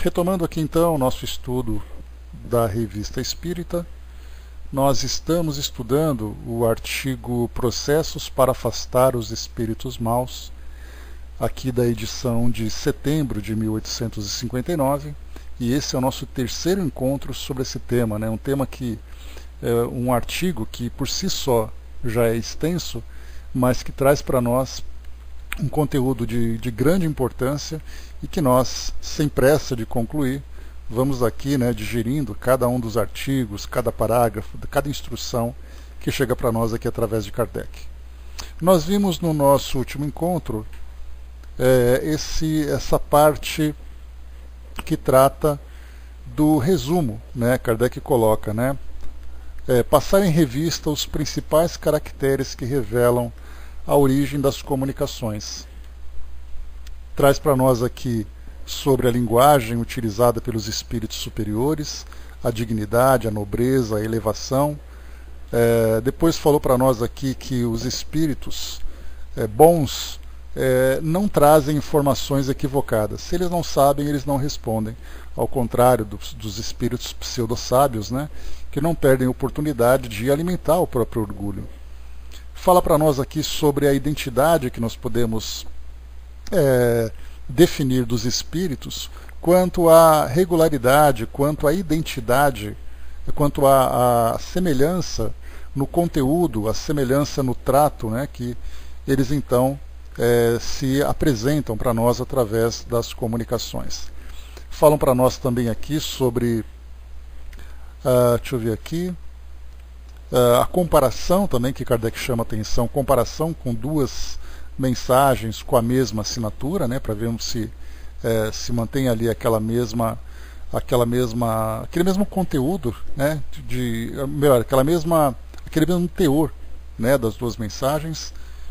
Retomando aqui então o nosso estudo da Revista Espírita, nós estamos estudando o artigo Processos para Afastar os Espíritos Maus, aqui da edição de setembro de 1859, e esse é o nosso terceiro encontro sobre esse tema, né? Um tema que um artigo que por si só já é extenso, mas que traz para nós um conteúdo de grande importância e que nós, sem pressa de concluir, vamos aqui, né, digerindo cada um dos artigos, cada parágrafo, cada instrução que chega para nós aqui através de Kardec. Nós vimos no nosso último encontro essa parte que trata do resumo, né? Kardec coloca, né? Passar em revista os principais caracteres que revelam a origem das comunicações. Traz para nós aqui sobre a linguagem utilizada pelos espíritos superiores, a dignidade, a nobreza, a elevação. Depois falou para nós aqui que os espíritos bons não trazem informações equivocadas. Se eles não sabem, eles não respondem. Ao contrário dos espíritos pseudo-sábios, né, que não perdem a oportunidade de alimentar o próprio orgulho. Fala para nós aqui sobre a identidade que nós podemos definir dos espíritos, quanto à regularidade, quanto à identidade, quanto à semelhança no conteúdo, a semelhança no trato, né, que eles então se apresentam para nós através das comunicações. Falam para nós também aqui sobre, deixa eu ver aqui, a comparação também, que Kardec chama atenção, comparação com duas mensagens com a mesma assinatura, né, para vermos se mantém ali aquele mesmo conteúdo, né, aquele mesmo teor, né, das duas mensagens.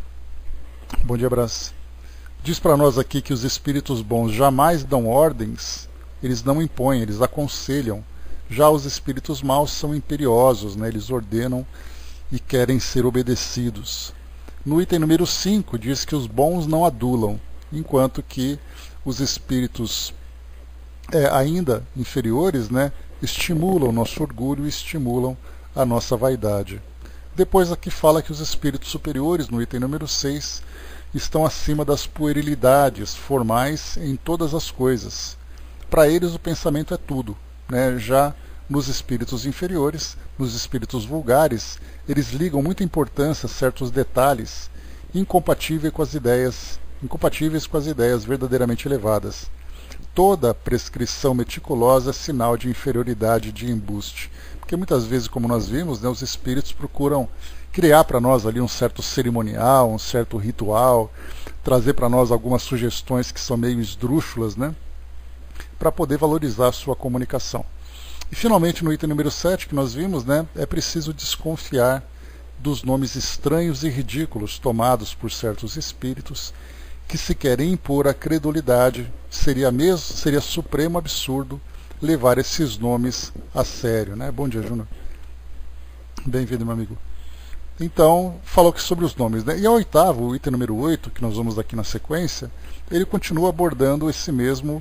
Bom dia, Brás. Diz para nós aqui que os espíritos bons jamais dão ordens, eles não impõem, eles aconselham. Já os espíritos maus são imperiosos, né? Eles ordenam e querem ser obedecidos. No item número 5 diz que os bons não adulam, enquanto que os espíritos ainda inferiores, né, estimulam o nosso orgulho e estimulam a nossa vaidade. Depois aqui fala que os espíritos superiores, no item número 6, estão acima das puerilidades formais em todas as coisas. Para eles o pensamento é tudo. Né? Já nos espíritos inferiores, nos espíritos vulgares, eles ligam muita importância a certos detalhes incompatíveis com as ideias verdadeiramente elevadas. Toda prescrição meticulosa é sinal de inferioridade, de embuste. Porque muitas vezes, como nós vimos, né, os espíritos procuram criar para nós ali um certo cerimonial, um certo ritual, trazer para nós algumas sugestões que são meio esdrúxulas, né, para poder valorizar a sua comunicação. E finalmente no item número 7 que nós vimos, né, é preciso desconfiar dos nomes estranhos e ridículos tomados por certos espíritos que se querem impor à credulidade. Seria supremo absurdo levar esses nomes a sério, né? Bom dia, Júnior. Bem-vindo, meu amigo. Então, falou que sobre os nomes, né? E o item número 8, que nós vamos aqui na sequência, ele continua abordando esse mesmo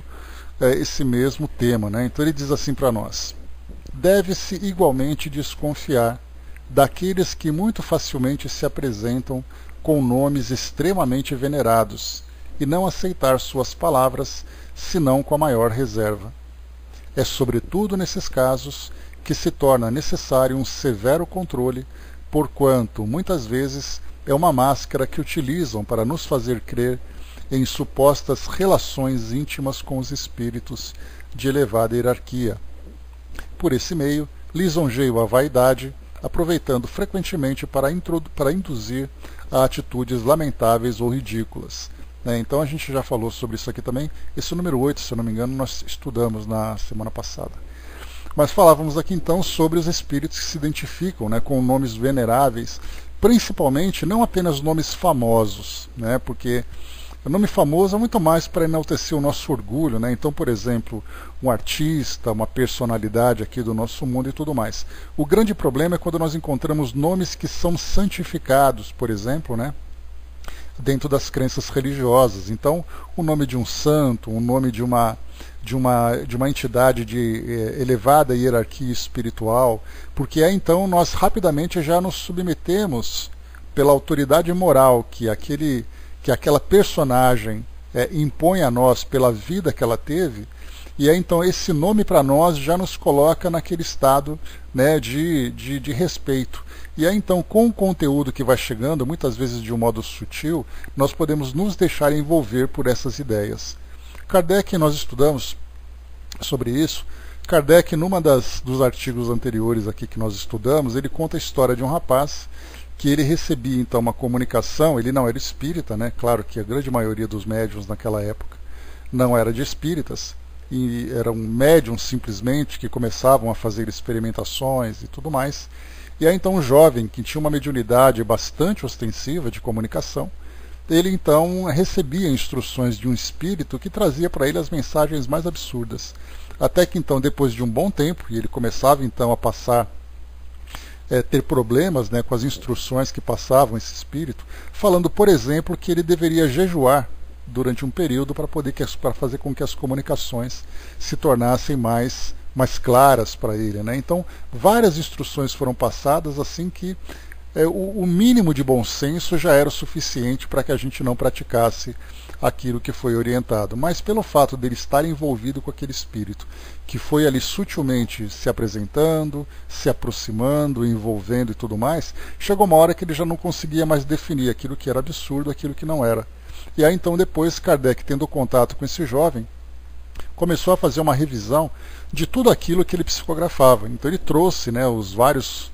tema, né? Então ele diz assim para nós: deve-se igualmente desconfiar daqueles que muito facilmente se apresentam com nomes extremamente venerados e não aceitar suas palavras senão com a maior reserva. É sobretudo nesses casos que se torna necessário um severo controle, porquanto muitas vezes é uma máscara que utilizam para nos fazer crer em supostas relações íntimas com os espíritos de elevada hierarquia. Por esse meio, lisonjeiam a vaidade, aproveitando frequentemente para induzir a atitudes lamentáveis ou ridículas. Então a gente já falou sobre isso aqui também. Esse número 8, se eu não me engano, nós estudamos na semana passada. Mas falávamos aqui então sobre os espíritos que se identificam, né, com nomes veneráveis, principalmente não apenas nomes famosos, né, porque o nome famoso é muito mais para enaltecer o nosso orgulho, né? Então, por exemplo, um artista, uma personalidade aqui do nosso mundo e tudo mais. O grande problema é quando nós encontramos nomes que são santificados, por exemplo, né? dentro das crenças religiosas. Então, o nome de um santo, o nome de uma entidade de elevada hierarquia espiritual, porque aí então nós rapidamente já nos submetemos pela autoridade moral que aquela personagem impõe a nós pela vida que ela teve, e aí então esse nome para nós já nos coloca naquele estado, né, de respeito. E aí então, com o conteúdo que vai chegando, muitas vezes de um modo sutil, nós podemos nos deixar envolver por essas ideias. Kardec, nós estudamos sobre isso. Kardec, dos artigos anteriores aqui que nós estudamos, ele conta a história de um rapaz que ele recebia então uma comunicação. Ele não era espírita, né? Claro que a grande maioria dos médiuns naquela época não era de espíritas, e eram médiuns simplesmente que começavam a fazer experimentações e tudo mais. E aí então um jovem que tinha uma mediunidade bastante ostensiva de comunicação, ele então recebia instruções de um espírito que trazia para ele as mensagens mais absurdas. Até que então, depois de um bom tempo, e ele começava então a passar, ter problemas, né, com as instruções que passavam esse espírito, falando, por exemplo, que ele deveria jejuar durante um período para fazer com que as comunicações se tornassem mais claras para ele, né? Então, várias instruções foram passadas assim que o mínimo de bom senso já era o suficiente para que a gente não praticasse aquilo que foi orientado. Mas pelo fato dele estar envolvido com aquele espírito, que foi ali sutilmente se apresentando, se aproximando, envolvendo e tudo mais, chegou uma hora que ele já não conseguia mais definir aquilo que era absurdo, aquilo que não era. E aí então depois Kardec, tendo contato com esse jovem, começou a fazer uma revisão de tudo aquilo que ele psicografava. Então ele trouxe, né, os várias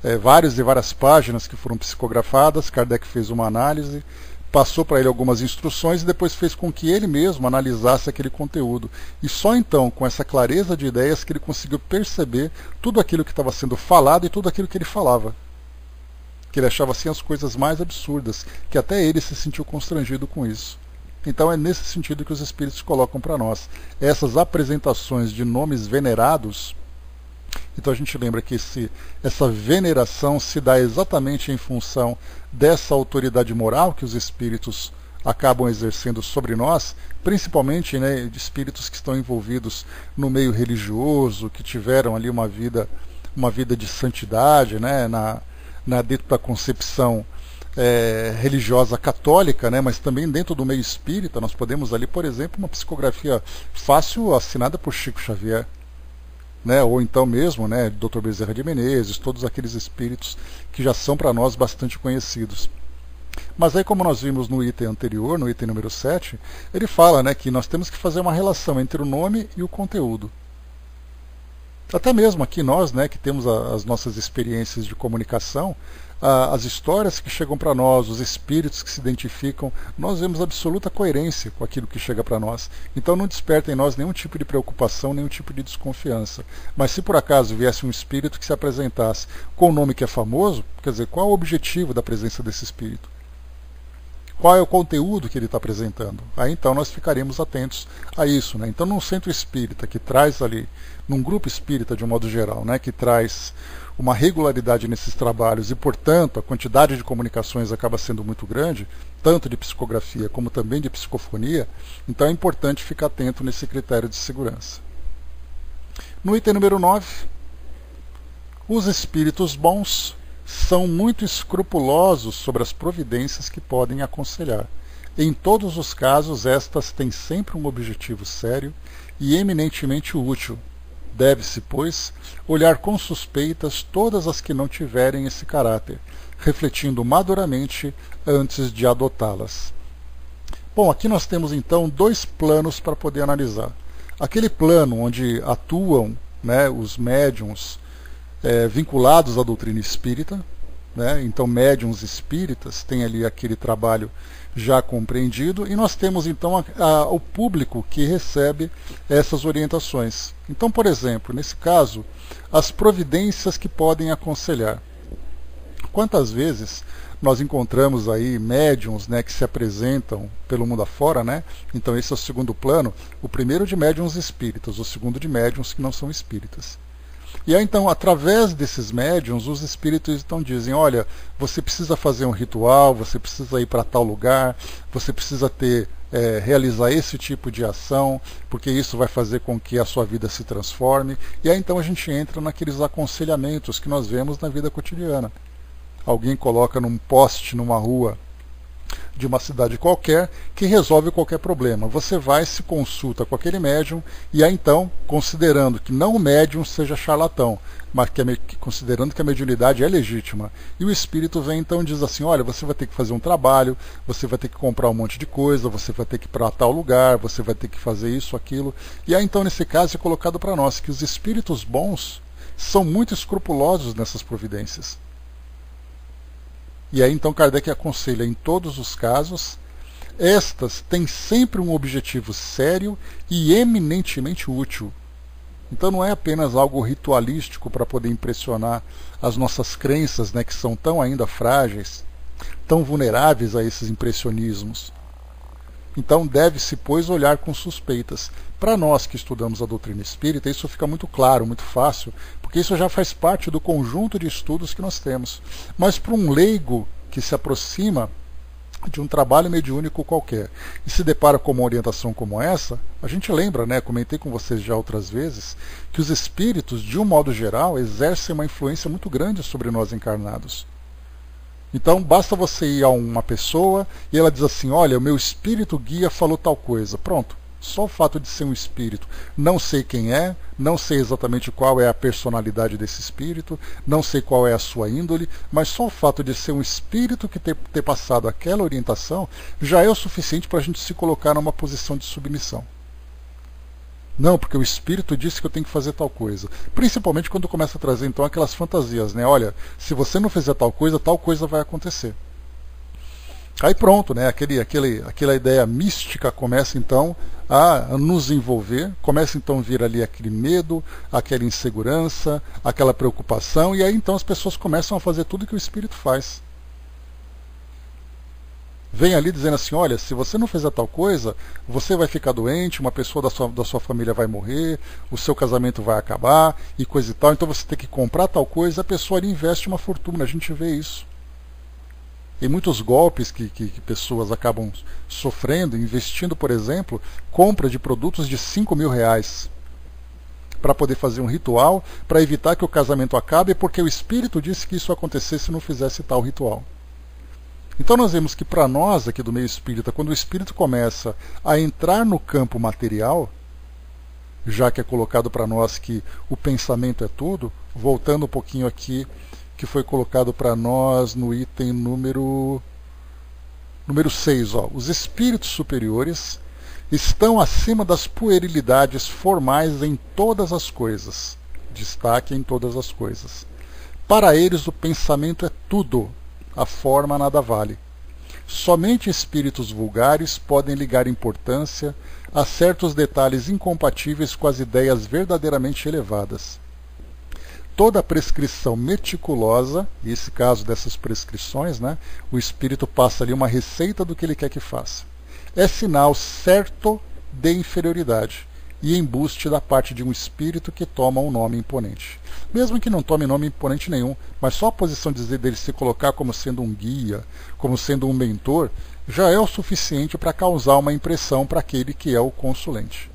páginas que foram psicografadas. Kardec fez uma análise, passou para ele algumas instruções e depois fez com que ele mesmo analisasse aquele conteúdo. E só então, com essa clareza de ideias, que ele conseguiu perceber tudo aquilo que estava sendo falado e tudo aquilo que ele falava. Que ele achava assim as coisas mais absurdas, que até ele se sentiu constrangido com isso. Então é nesse sentido que os espíritos colocam para nós essas apresentações de nomes venerados. Então a gente lembra que essa veneração se dá exatamente em função dessa autoridade moral que os espíritos acabam exercendo sobre nós, principalmente, né, de espíritos que estão envolvidos no meio religioso, que tiveram ali uma vida de santidade, né, dentro da concepção religiosa católica, né, mas também dentro do meio espírita. Nós podemos ali, por exemplo, uma psicografia fácil assinada por Chico Xavier, né, ou então mesmo, né, Dr. Bezerra de Menezes, todos aqueles espíritos que já são para nós bastante conhecidos. Mas aí, como nós vimos no item anterior, no item número 7, ele fala, né, que nós temos que fazer uma relação entre o nome e o conteúdo. Até mesmo aqui nós, né, que temos as nossas experiências de comunicação, as histórias que chegam para nós, os espíritos que se identificam, nós vemos absoluta coerência com aquilo que chega para nós. Então não desperta em nós nenhum tipo de preocupação, nenhum tipo de desconfiança. Mas se por acaso viesse um espírito que se apresentasse com um nome que é famoso, quer dizer, qual é o objetivo da presença desse espírito? Qual é o conteúdo que ele está apresentando? Aí então nós ficaremos atentos a isso, né? Então num centro espírita que traz ali, num grupo espírita de um modo geral, né, que traz uma regularidade nesses trabalhos e, portanto, a quantidade de comunicações acaba sendo muito grande, tanto de psicografia como também de psicofonia, então é importante ficar atento nesse critério de segurança. No item número 9, os espíritos bons são muito escrupulosos sobre as providências que podem aconselhar. Em todos os casos, estas têm sempre um objetivo sério e eminentemente útil. Deve-se, pois, olhar com suspeitas todas as que não tiverem esse caráter, refletindo maduramente antes de adotá-las. Bom, aqui nós temos então dois planos para poder analisar. Aquele plano onde atuam, né, os médiuns vinculados à doutrina espírita, né? Então médiuns espíritas têm ali aquele trabalho já compreendido, e nós temos então o público que recebe essas orientações. Então, por exemplo, nesse caso, as providências que podem aconselhar. Quantas vezes nós encontramos aí médiuns, né, que se apresentam pelo mundo afora, né? Então esse é o segundo plano, o primeiro de médiuns espíritas, o segundo de médiuns que não são espíritas. E aí então, através desses médiums, os espíritos então dizem, olha, você precisa fazer um ritual, você precisa ir para tal lugar, você precisa realizar esse tipo de ação, porque isso vai fazer com que a sua vida se transforme. E aí então a gente entra naqueles aconselhamentos que nós vemos na vida cotidiana. Alguém coloca num poste, numa rua de uma cidade qualquer, que resolve qualquer problema. Você vai, se consulta com aquele médium, e aí então, considerando que não o médium seja charlatão, mas considerando que a mediunidade é legítima, e o espírito vem então e diz assim, olha, você vai ter que fazer um trabalho, você vai ter que comprar um monte de coisa, você vai ter que ir para tal lugar, você vai ter que fazer isso, aquilo. E aí então, nesse caso, é colocado para nós que os espíritos bons são muito escrupulosos nessas providências. E aí então Kardec aconselha, em todos os casos, estas têm sempre um objetivo sério e eminentemente útil. Então não é apenas algo ritualístico para poder impressionar as nossas crenças, né, que são tão ainda frágeis, tão vulneráveis a esses impressionismos. Então deve-se, pois, olhar com suspeitas. Para nós que estudamos a doutrina espírita, isso fica muito claro, muito fácil, porque isso já faz parte do conjunto de estudos que nós temos. Mas para um leigo que se aproxima de um trabalho mediúnico qualquer e se depara com uma orientação como essa, a gente lembra, né, comentei com vocês já outras vezes, que os espíritos, de um modo geral, exercem uma influência muito grande sobre nós encarnados. Então basta você ir a uma pessoa e ela diz assim, olha, o meu espírito guia falou tal coisa. Pronto, só o fato de ser um espírito. Não sei quem é, não sei exatamente qual é a personalidade desse espírito, não sei qual é a sua índole, mas só o fato de ser um espírito que ter passado aquela orientação já é o suficiente para a gente se colocar numa posição de submissão. Não, porque o espírito disse que eu tenho que fazer tal coisa. Principalmente quando começa a trazer então aquelas fantasias, né? Olha, se você não fizer tal coisa vai acontecer. Aí pronto, né? Aquela ideia mística começa então a nos envolver, começa então a vir ali aquele medo, aquela insegurança, aquela preocupação, e aí então as pessoas começam a fazer tudo que o espírito faz. Vem ali dizendo assim, olha, se você não fizer tal coisa, você vai ficar doente, uma pessoa da sua família vai morrer, o seu casamento vai acabar, e coisa e tal, então você tem que comprar tal coisa, a pessoa ali investe uma fortuna, a gente vê isso. E muitos golpes que pessoas acabam sofrendo, investindo, por exemplo, compra de produtos de R$5.000, para poder fazer um ritual, para evitar que o casamento acabe, porque o espírito disse que isso acontecesse se não fizesse tal ritual. Então nós vemos que para nós aqui do meio espírita, quando o espírito começa a entrar no campo material, já que é colocado para nós que o pensamento é tudo, voltando um pouquinho aqui, que foi colocado para nós no item número 6, ó, os espíritos superiores estão acima das puerilidades formais em todas as coisas. Destaque em todas as coisas. Para eles o pensamento é tudo. A forma nada vale. Somente espíritos vulgares podem ligar importância a certos detalhes incompatíveis com as ideias verdadeiramente elevadas. Toda prescrição meticulosa, e esse caso dessas prescrições, né, o espírito passa ali uma receita do que ele quer que faça, é sinal certo de inferioridade e embuste da parte de um espírito que toma um nome imponente. Mesmo que não tome nome imponente nenhum, mas só a posição de dele se colocar como sendo um guia, como sendo um mentor, já é o suficiente para causar uma impressão para aquele que é o consulente.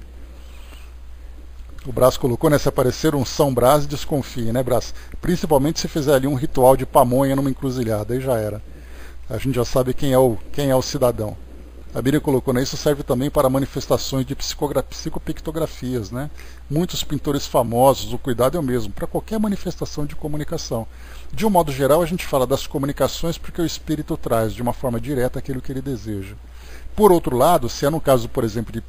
O Brás colocou, né, se aparecer um São Brás, desconfie, né, Brás? Principalmente se fizer ali um ritual de pamonha numa encruzilhada, aí já era. A gente já sabe quem é o cidadão. A Bíblia colocou, né, isso serve também para manifestações de psicopictografias, né? Muitos pintores famosos, o cuidado é o mesmo, para qualquer manifestação de comunicação. De um modo geral, a gente fala das comunicações porque o espírito traz de uma forma direta aquilo que ele deseja. Por outro lado, se é no caso, por exemplo, de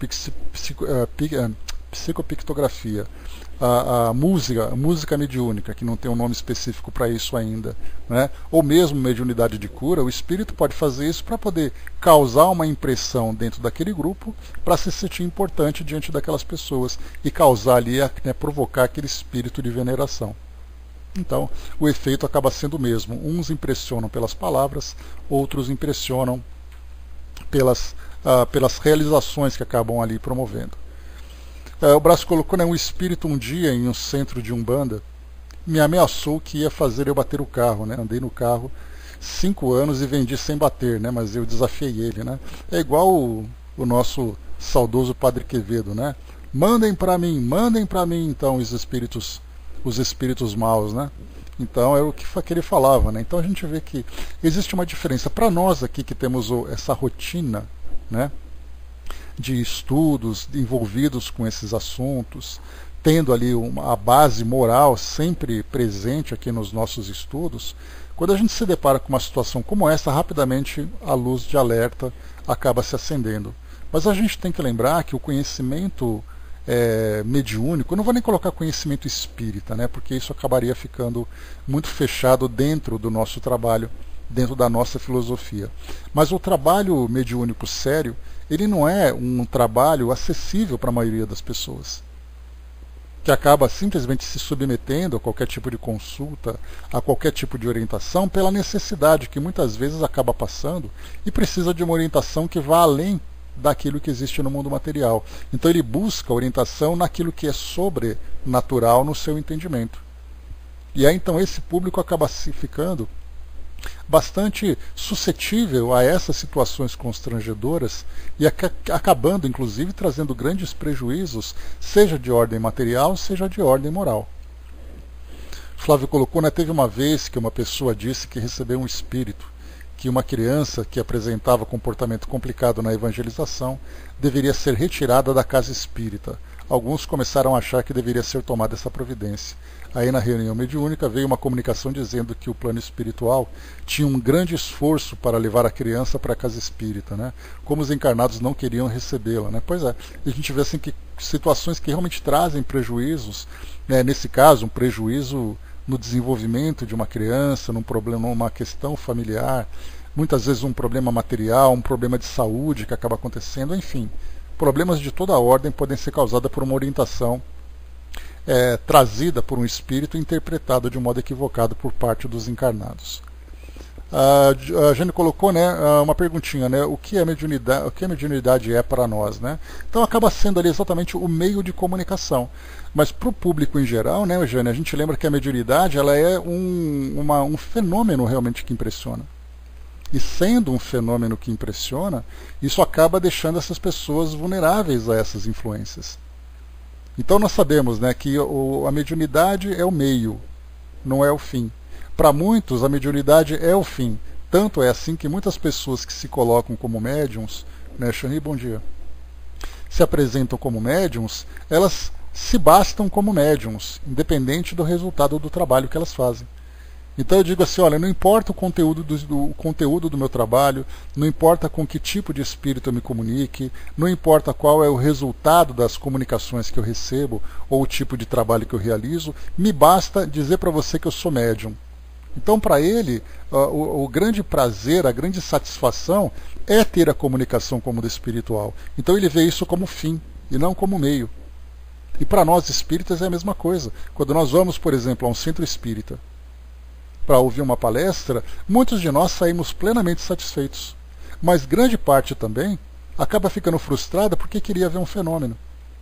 psicopictografia, a música mediúnica, que não tem um nome específico para isso ainda, né? Ou mesmo mediunidade de cura, o espírito pode fazer isso para poder causar uma impressão dentro daquele grupo, para se sentir importante diante daquelas pessoas e causar ali, né, provocar aquele espírito de veneração. Então, o efeito acaba sendo o mesmo. Uns impressionam pelas palavras, outros impressionam pelas realizações que acabam ali promovendo. O Brás colocou, né, um espírito um dia em um centro de Umbanda me ameaçou que ia fazer eu bater o carro, né? Andei no carro 5 anos e vendi sem bater, né? Mas eu desafiei ele, né? É igual o nosso saudoso Padre Quevedo, né? Mandem para mim, então os espíritos maus, né? Então era o que ele falava, né? Então a gente vê que existe uma diferença. Para nós aqui que temos essa rotina, né, de estudos envolvidos com esses assuntos, tendo ali a base moral sempre presente aqui nos nossos estudos, quando a gente se depara com uma situação como essa, rapidamente a luz de alerta acaba se acendendo. Mas a gente tem que lembrar que o conhecimento mediúnico, eu não vou nem colocar conhecimento espírita, né, porque isso acabaria ficando muito fechado dentro do nosso trabalho, dentro da nossa filosofia. Mas o trabalho mediúnico sério, ele não é um trabalho acessível para a maioria das pessoas, que acaba simplesmente se submetendo a qualquer tipo de consulta, a qualquer tipo de orientação, pela necessidade que muitas vezes acaba passando e precisa de uma orientação que vá além daquilo que existe no mundo material. Então ele busca orientação naquilo que é sobrenatural no seu entendimento. E aí então esse público acaba se ficando bastante suscetível a essas situações constrangedoras e acabando inclusive trazendo grandes prejuízos, seja de ordem material, seja de ordem moral. Flávio colocou, né, teve uma vez que uma pessoa disse que recebeu um espírito, que uma criança que apresentava comportamento complicado na evangelização deveria ser retirada da casa espírita. Alguns começaram a achar que deveria ser tomada essa providência. Aí na reunião mediúnica veio uma comunicação dizendo que o plano espiritual tinha um grande esforço para levar a criança para a casa espírita, né? Como os encarnados não queriam recebê-la, né? Pois é, a gente vê assim que situações que realmente trazem prejuízos, né? Nesse caso um prejuízo no desenvolvimento de uma criança, num problema, numa questão familiar, muitas vezes um problema material, um problema de saúde que acaba acontecendo, enfim, problemas de toda a ordem podem ser causados por uma orientação trazida por um espírito interpretado de um modo equivocado por parte dos encarnados. A Jane colocou, né, uma perguntinha, né, o que a mediunidade é para nós, né? Então acaba sendo ali exatamente o meio de comunicação. Mas para o público em geral, né, Jane, a gente lembra que a mediunidade ela é um fenômeno realmente que impressiona. E sendo um fenômeno que impressiona, isso acaba deixando essas pessoas vulneráveis a essas influências. Então nós sabemos, né, que a mediunidade é o meio, não é o fim. Para muitos, a mediunidade é o fim. Tanto é assim que muitas pessoas que se colocam como médiums, né, Shani, bom dia, se apresentam como médiums, elas se bastam como médiums, independente do resultado do trabalho que elas fazem. Então eu digo assim, olha, não importa o conteúdo do meu trabalho, não importa com que tipo de espírito eu me comunique, não importa qual é o resultado das comunicações que eu recebo ou o tipo de trabalho que eu realizo, me basta dizer para você que eu sou médium. Então para ele, o grande prazer, a grande satisfação é ter a comunicação como do espiritual. Então ele vê isso como fim e não como meio. E para nós espíritas é a mesma coisa. Quando nós vamos, por exemplo, a um centro espírita, para ouvir uma palestra, muitos de nós saímos plenamente satisfeitos. Mas grande parte também acaba ficando frustrada porque queria ver um fenômeno.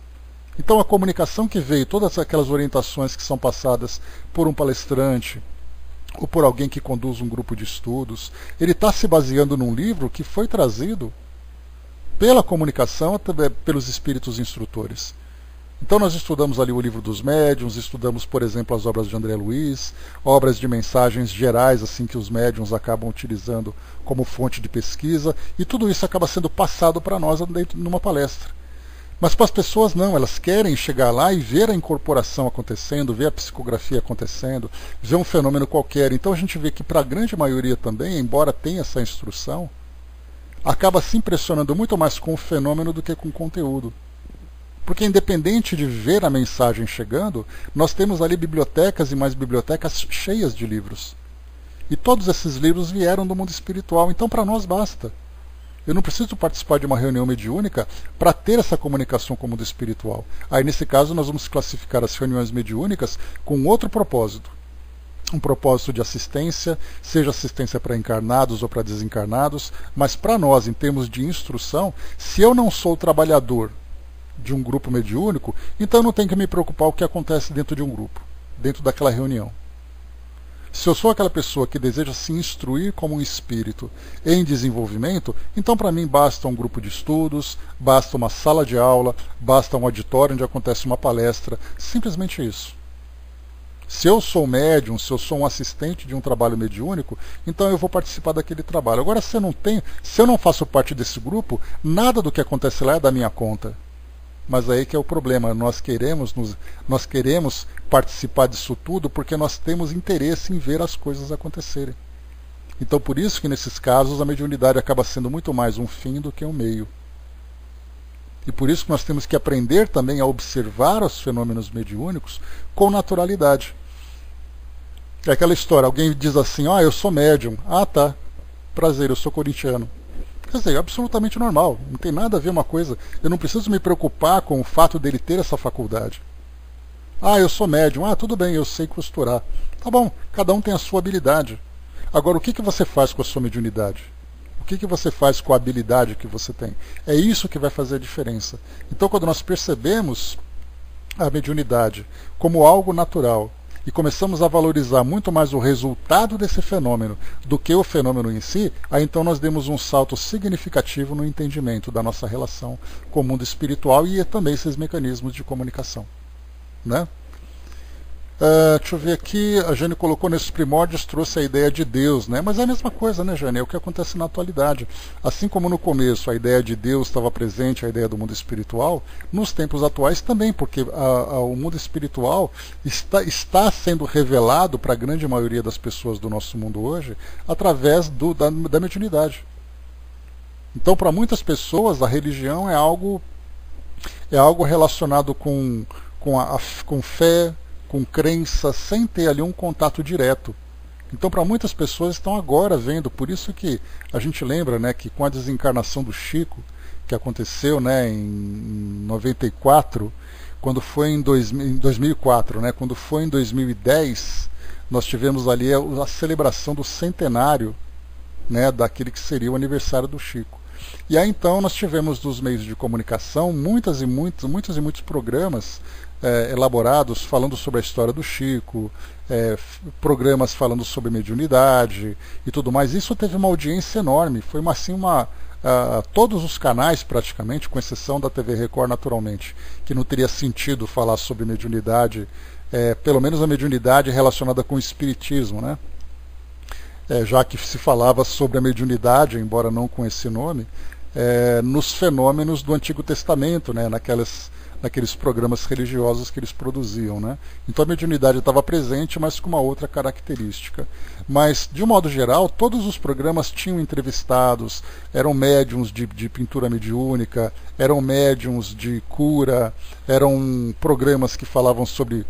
Então a comunicação que veio, todas aquelas orientações que são passadas por um palestrante ou por alguém que conduz um grupo de estudos, ele está se baseando num livro que foi trazido pela comunicação, pelos espíritos instrutores. Então nós estudamos ali o livro dos médiuns, estudamos, por exemplo, as obras de André Luiz, obras de mensagens gerais assim que os médiuns acabam utilizando como fonte de pesquisa, e tudo isso acaba sendo passado para nós numa palestra. Mas para as pessoas não, elas querem chegar lá e ver a incorporação acontecendo, ver a psicografia acontecendo, ver um fenômeno qualquer. Então a gente vê que para a grande maioria também, embora tenha essa instrução, acaba se impressionando muito mais com o fenômeno do que com o conteúdo. Porque independente de ver a mensagem chegando, nós temos ali bibliotecas e mais bibliotecas cheias de livros. E todos esses livros vieram do mundo espiritual, então para nós basta. Eu não preciso participar de uma reunião mediúnica para ter essa comunicação com o mundo espiritual. Aí nesse caso nós vamos classificar as reuniões mediúnicas com outro propósito. Um propósito de assistência, seja assistência para encarnados ou para desencarnados, mas para nós, em termos de instrução, se eu não sou trabalhador de um grupo mediúnico, então não tem que me preocupar o que acontece dentro de um grupo. dentro daquela reunião. Se eu sou aquela pessoa que deseja se instruir como um espírito em desenvolvimento, então para mim basta um grupo de estudos, basta uma sala de aula, basta um auditório onde acontece uma palestra, simplesmente isso. Se eu sou médium, se eu sou um assistente de um trabalho mediúnico, então eu vou participar daquele trabalho. Agora, se eu não faço parte desse grupo, nada do que acontece lá é da minha conta. Mas aí que é o problema, nós queremos participar disso tudo porque nós temos interesse em ver as coisas acontecerem. Então por isso que nesses casos a mediunidade acaba sendo muito mais um fim do que um meio. E por isso que nós temos que aprender também a observar os fenômenos mediúnicos com naturalidade. É aquela história, alguém diz assim, eu sou médium. Ah, tá, prazer, eu sou corintiano. Quer dizer, é absolutamente normal, não tem nada a ver uma coisa. Eu não preciso me preocupar com o fato dele ter essa faculdade. Ah, eu sou médium. Ah, tudo bem, eu sei costurar. Tá bom, cada um tem a sua habilidade. Agora, o que você faz com a sua mediunidade? O que você faz com a habilidade que você tem? É isso que vai fazer a diferença. Então, quando nós percebemos a mediunidade como algo natural, e começamos a valorizar muito mais o resultado desse fenômeno do que o fenômeno em si, aí então nós demos um salto significativo no entendimento da nossa relação com o mundo espiritual e também esses mecanismos de comunicação. Né? Deixa eu ver aqui, a Jane colocou nesses primórdios, trouxe a ideia de Deus, né? Mas é a mesma coisa, né, Jane? É o que acontece na atualidade. Assim como no começo a ideia de Deus estava presente, a ideia do mundo espiritual, nos tempos atuais também, porque o mundo espiritual está sendo revelado para a grande maioria das pessoas do nosso mundo hoje através da mediunidade. Então, para muitas pessoas, a religião é algo relacionado com fé, com crença, sem ter ali um contato direto. Então, para muitas pessoas estão agora vendo, por isso que a gente lembra, né, que com a desencarnação do Chico, que aconteceu, né, em 94, quando foi em 2004, né, quando foi em 2010, nós tivemos ali a celebração do centenário, né, daquele que seria o aniversário do Chico. E aí então nós tivemos dos meios de comunicação muitos e muitos programas elaborados falando sobre a história do Chico, programas falando sobre mediunidade e tudo mais. Isso teve uma audiência enorme, foi todos os canais praticamente, com exceção da TV Record naturalmente, que não teria sentido falar sobre mediunidade, pelo menos a mediunidade relacionada com o espiritismo, né? Já que se falava sobre a mediunidade, embora não com esse nome, nos fenômenos do Antigo Testamento, né, naqueles programas religiosos que eles produziam, né? Então a mediunidade estava presente, mas com uma outra característica. Mas, de um modo geral, todos os programas tinham entrevistados, eram médiums de pintura mediúnica, eram médiums de cura, eram programas que falavam sobre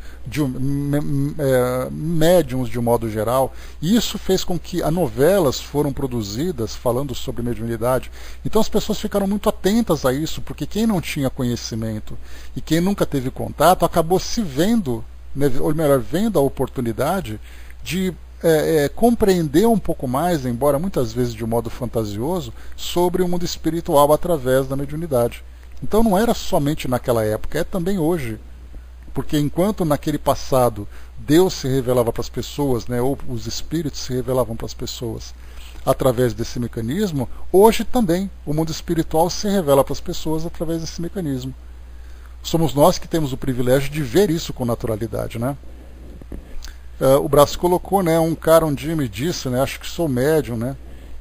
médiums de um modo geral, e isso fez com que novelas foram produzidas falando sobre mediunidade. Então as pessoas ficaram muito atentas a isso, porque quem não tinha conhecimento e quem nunca teve contato acabou se vendo, né, ou melhor, vendo a oportunidade de compreender um pouco mais, embora muitas vezes de um modo fantasioso, sobre o mundo espiritual através da mediunidade. Então não era somente naquela época, é também hoje. Porque enquanto naquele passado Deus se revelava para as pessoas, né, ou os espíritos se revelavam para as pessoas através desse mecanismo, hoje também o mundo espiritual se revela para as pessoas através desse mecanismo. Somos nós que temos o privilégio de ver isso com naturalidade, né? O Braço colocou, né, um cara um dia me disse, né, acho que sou médium, né?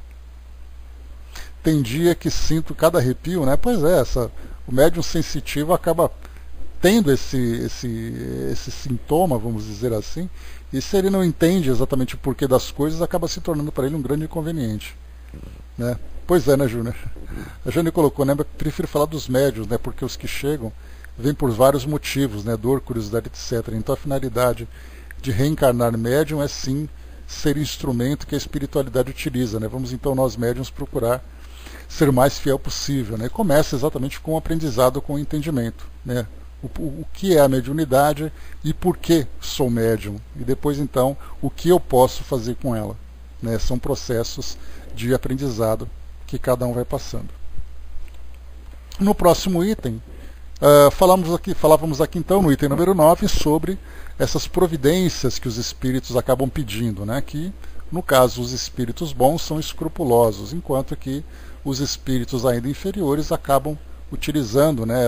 Tem dia que sinto cada arrepio, né? Pois é, o médium sensitivo acaba tendo esse sintoma, vamos dizer assim, e se ele não entende exatamente o porquê das coisas, acaba se tornando para ele um grande inconveniente, né? Pois é, né, Júnior? A Jane colocou, né, prefiro falar dos médiums, né, porque os que chegam vêm por vários motivos, né, dor, curiosidade, etc. Então a finalidade de reencarnar médium é sim ser instrumento que a espiritualidade utiliza, né? Vamos então nós médiums procurar ser o mais fiel possível, né? Começa exatamente com o aprendizado, com o entendimento, né? O que é a mediunidade e por que sou médium, e depois então o que eu posso fazer com ela, né? São processos de aprendizado que cada um vai passando. No próximo item Falávamos aqui então no item número 9 sobre essas providências que os espíritos acabam pedindo, né? Que no caso os espíritos bons são escrupulosos, enquanto que os espíritos ainda inferiores acabam utilizando, né,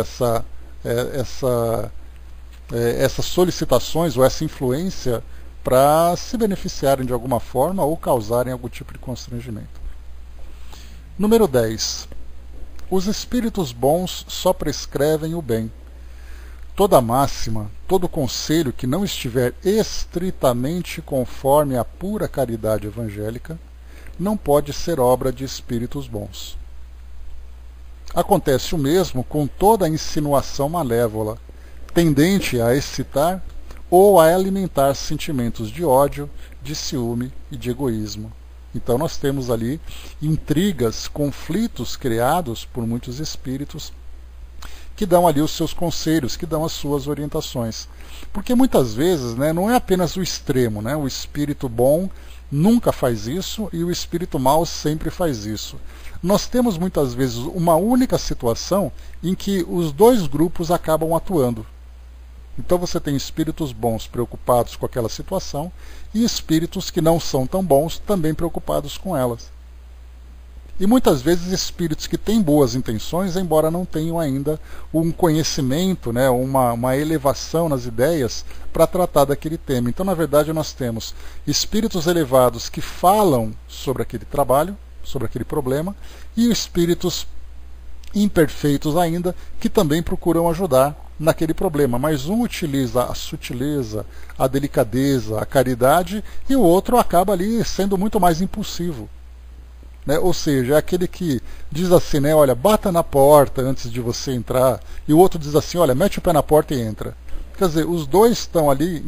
essas solicitações ou essa influência para se beneficiarem de alguma forma ou causarem algum tipo de constrangimento. Número 10. Os espíritos bons só prescrevem o bem. Toda máxima, todo conselho que não estiver estritamente conforme a pura caridade evangélica não pode ser obra de espíritos bons. Acontece o mesmo com toda insinuação malévola, tendente a excitar ou a alimentar sentimentos de ódio, de ciúme e de egoísmo. Então nós temos ali intrigas, conflitos criados por muitos espíritos que dão ali os seus conselhos, que dão as suas orientações. Porque muitas vezes, né, não é apenas o extremo, né, o espírito bom nunca faz isso e o espírito mau sempre faz isso. Nós temos muitas vezes uma única situação em que os dois grupos acabam atuando. Então você tem espíritos bons preocupados com aquela situação e espíritos que não são tão bons também preocupados com elas. E muitas vezes espíritos que têm boas intenções, embora não tenham ainda um conhecimento, né, uma elevação nas ideias para tratar daquele tema. Então, na verdade, nós temos espíritos elevados que falam sobre aquele trabalho, sobre aquele problema, e espíritos imperfeitos ainda que também procuram ajudar naquele problema. Mas um utiliza a sutileza, a delicadeza, a caridade, e o outro acaba ali sendo muito mais impulsivo. Né? Ou seja, é aquele que diz assim, né, olha, bata na porta antes de você entrar, e o outro diz assim, olha, mete o pé na porta e entra. Quer dizer, os dois estão ali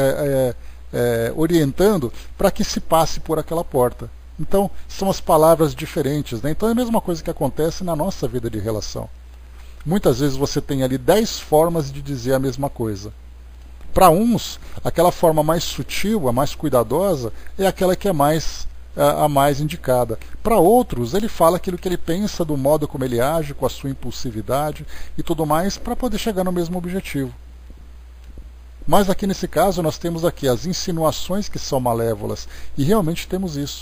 orientando para que se passe por aquela porta. Então, são as palavras diferentes. Né? Então, é a mesma coisa que acontece na nossa vida de relação. Muitas vezes você tem ali 10 formas de dizer a mesma coisa. Para uns, aquela forma mais sutil, a mais cuidadosa, é aquela que é a mais indicada. Para outros, ele fala aquilo que ele pensa, do modo como ele age, com a sua impulsividade e tudo mais, para poder chegar no mesmo objetivo. Mas aqui nesse caso, nós temos aqui as insinuações que são malévolas, e realmente temos isso.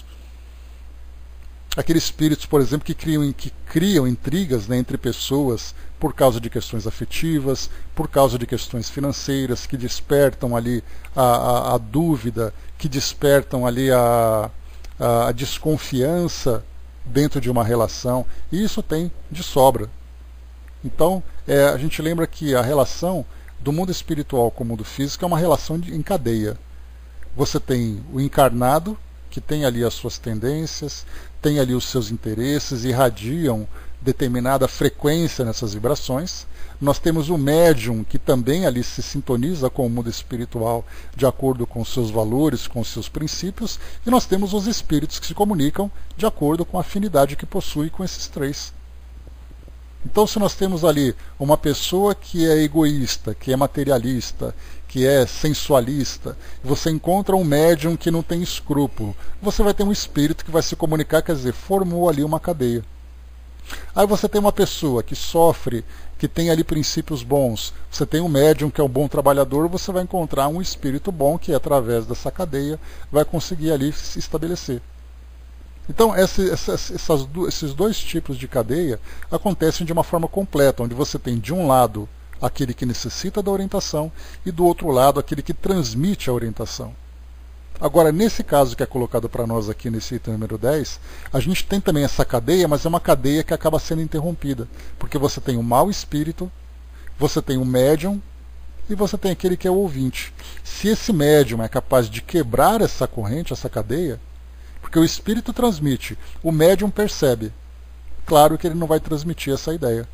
Aqueles espíritos, por exemplo, que criam intrigas, né, entre pessoas por causa de questões afetivas, por causa de questões financeiras, que despertam ali a dúvida, que despertam ali a desconfiança dentro de uma relação, e isso tem de sobra. Então, a gente lembra que a relação do mundo espiritual com o mundo físico é uma relação em cadeia. Você tem o encarnado, que tem ali as suas tendências, tem ali os seus interesses, irradiam determinada frequência nessas vibrações. Nós temos o médium, que também ali se sintoniza com o mundo espiritual de acordo com os seus valores, com os seus princípios, e nós temos os espíritos que se comunicam de acordo com a afinidade que possui com esses três. Então, se nós temos ali uma pessoa que é egoísta, que é materialista, que é sensualista, você encontra um médium que não tem escrúpulo, você vai ter um espírito que vai se comunicar, quer dizer, formou ali uma cadeia. Aí você tem uma pessoa que sofre, que tem ali princípios bons, você tem um médium que é um bom trabalhador, você vai encontrar um espírito bom que, através dessa cadeia, vai conseguir ali se estabelecer. Então, esses dois tipos de cadeia acontecem de uma forma completa, onde você tem, de um lado, aquele que necessita da orientação, e do outro lado, aquele que transmite a orientação. Agora, nesse caso que é colocado para nós aqui nesse item número 10, a gente tem também essa cadeia, mas é uma cadeia que acaba sendo interrompida, porque você tem o mau espírito, você tem o médium, e você tem aquele que é o ouvinte. Se esse médium é capaz de quebrar essa corrente, essa cadeia, porque o espírito transmite, o médium percebe. Claro que ele não vai transmitir essa ideia.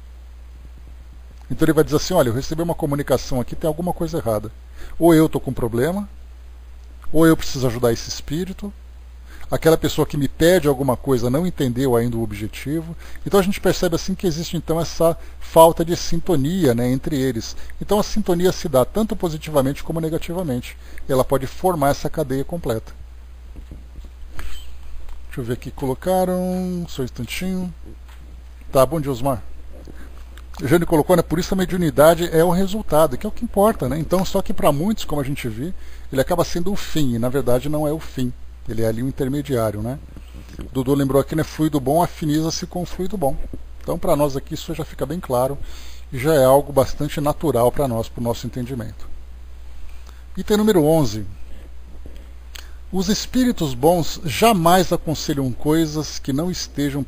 Então ele vai dizer assim, olha, eu recebi uma comunicação aqui, tem alguma coisa errada. Ou eu estou com um problema, ou eu preciso ajudar esse espírito, aquela pessoa que me pede alguma coisa não entendeu ainda o objetivo. Então a gente percebe assim que existe então essa falta de sintonia, né, entre eles. Então a sintonia se dá tanto positivamente como negativamente. Ela pode formar essa cadeia completa. Deixa eu ver aqui, colocaram, só um instantinho. Tá, bom dia, Osmar. O Jânio colocou, né, por isso a mediunidade é o resultado, que é o que importa, né? Então, só que para muitos, como a gente viu, ele acaba sendo o fim, e na verdade não é o fim. Ele é ali um intermediário, né? Dudu lembrou aqui, né, fluido bom afiniza-se com fluido bom. Então, para nós aqui, isso já fica bem claro, e já é algo bastante natural para nós, para o nosso entendimento. Item número 11. Os espíritos bons jamais aconselham coisas que não sejam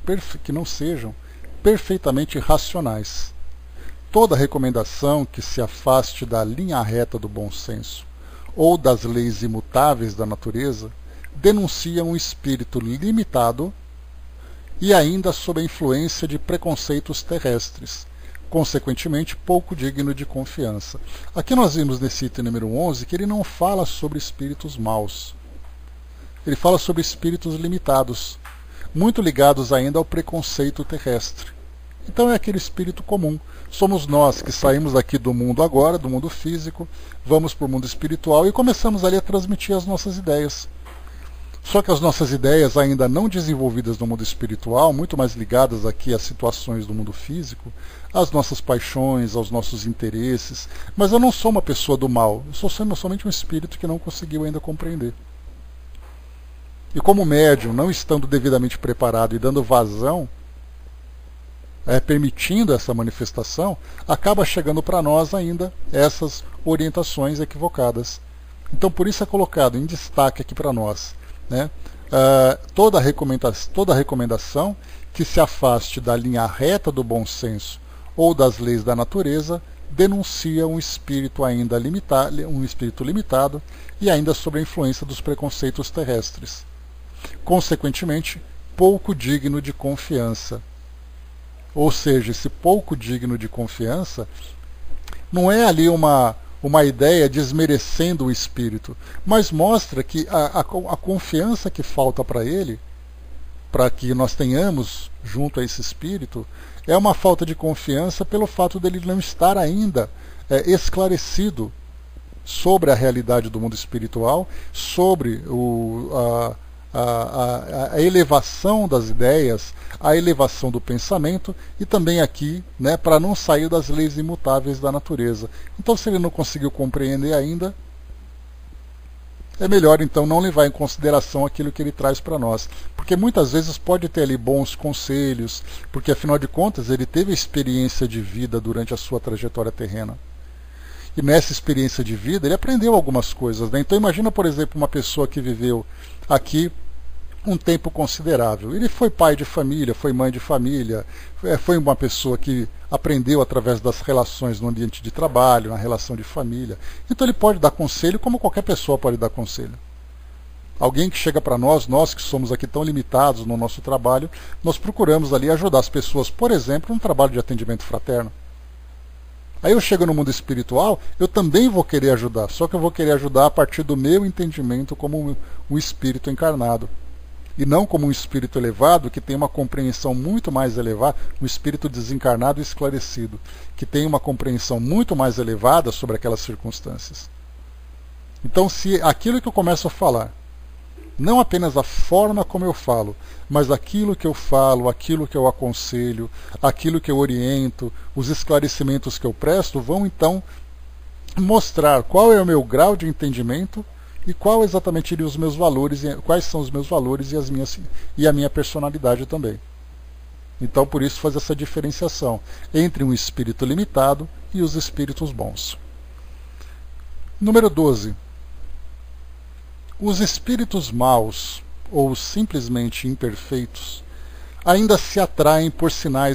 perfeitamente racionais. Toda recomendação que se afaste da linha reta do bom senso ou das leis imutáveis da natureza denuncia um espírito limitado e ainda sob a influência de preconceitos terrestres, consequentemente pouco digno de confiança. Aqui nós vimos nesse item número 11 que ele não fala sobre espíritos maus. Ele fala sobre espíritos limitados, muito ligados ainda ao preconceito terrestre. Então é aquele espírito comum. Somos nós que saímos daqui do mundo agora, do mundo físico, vamos para o mundo espiritual e começamos ali a transmitir as nossas ideias. Só que as nossas ideias ainda não desenvolvidas no mundo espiritual, muito mais ligadas aqui às situações do mundo físico, às nossas paixões, aos nossos interesses. Mas eu não sou uma pessoa do mal, eu sou somente um espírito que não conseguiu ainda compreender. E como médium, não estando devidamente preparado e dando vazão, permitindo essa manifestação, acaba chegando para nós ainda essas orientações equivocadas. Então por isso é colocado em destaque aqui para nós, né, toda recomendação que se afaste da linha reta do bom senso ou das leis da natureza denuncia um espírito ainda limitado e ainda sob a influência dos preconceitos terrestres. Consequentemente, pouco digno de confiança. Ou seja, esse pouco digno de confiança não é ali uma ideia desmerecendo o espírito, mas mostra que a confiança que falta para ele, para que nós tenhamos junto a esse espírito, é uma falta de confiança pelo fato dele não estar ainda esclarecido sobre a realidade do mundo espiritual, sobre a elevação das ideias, a elevação do pensamento e também aqui, né, para não sair das leis imutáveis da natureza. Então, se ele não conseguiu compreender ainda, é melhor então não levar em consideração aquilo que ele traz para nós, porque muitas vezes pode ter ali bons conselhos, porque afinal de contas ele teve a experiência de vida durante a sua trajetória terrena. E nessa experiência de vida ele aprendeu algumas coisas, né? Então imagina, por exemplo, uma pessoa que viveu aqui um tempo considerável. Ele foi pai de família, foi mãe de família, foi uma pessoa que aprendeu através das relações no ambiente de trabalho, na relação de família. Então ele pode dar conselho como qualquer pessoa pode dar conselho. Alguém que chega para nós que somos aqui tão limitados no nosso trabalho, nós procuramos ali ajudar as pessoas, por exemplo, no trabalho de atendimento fraterno. Aí eu chego no mundo espiritual, eu também vou querer ajudar, só que eu vou querer ajudar a partir do meu entendimento como um espírito encarnado. E não como um espírito elevado, que tem uma compreensão muito mais elevada, um espírito desencarnado e esclarecido, que tem uma compreensão muito mais elevada sobre aquelas circunstâncias. Então, se aquilo que eu começo a falar, não apenas a forma como eu falo, mas aquilo que eu falo, aquilo que eu aconselho, aquilo que eu oriento, os esclarecimentos que eu presto, vão então mostrar qual é o meu grau de entendimento e qual exatamente seriam os meus valores, quais são os meus valores e a minha personalidade também. Então, por isso, faz essa diferenciação entre um espírito limitado e os espíritos bons. Número 12. Os espíritos maus, ou simplesmente imperfeitos, ainda se traem por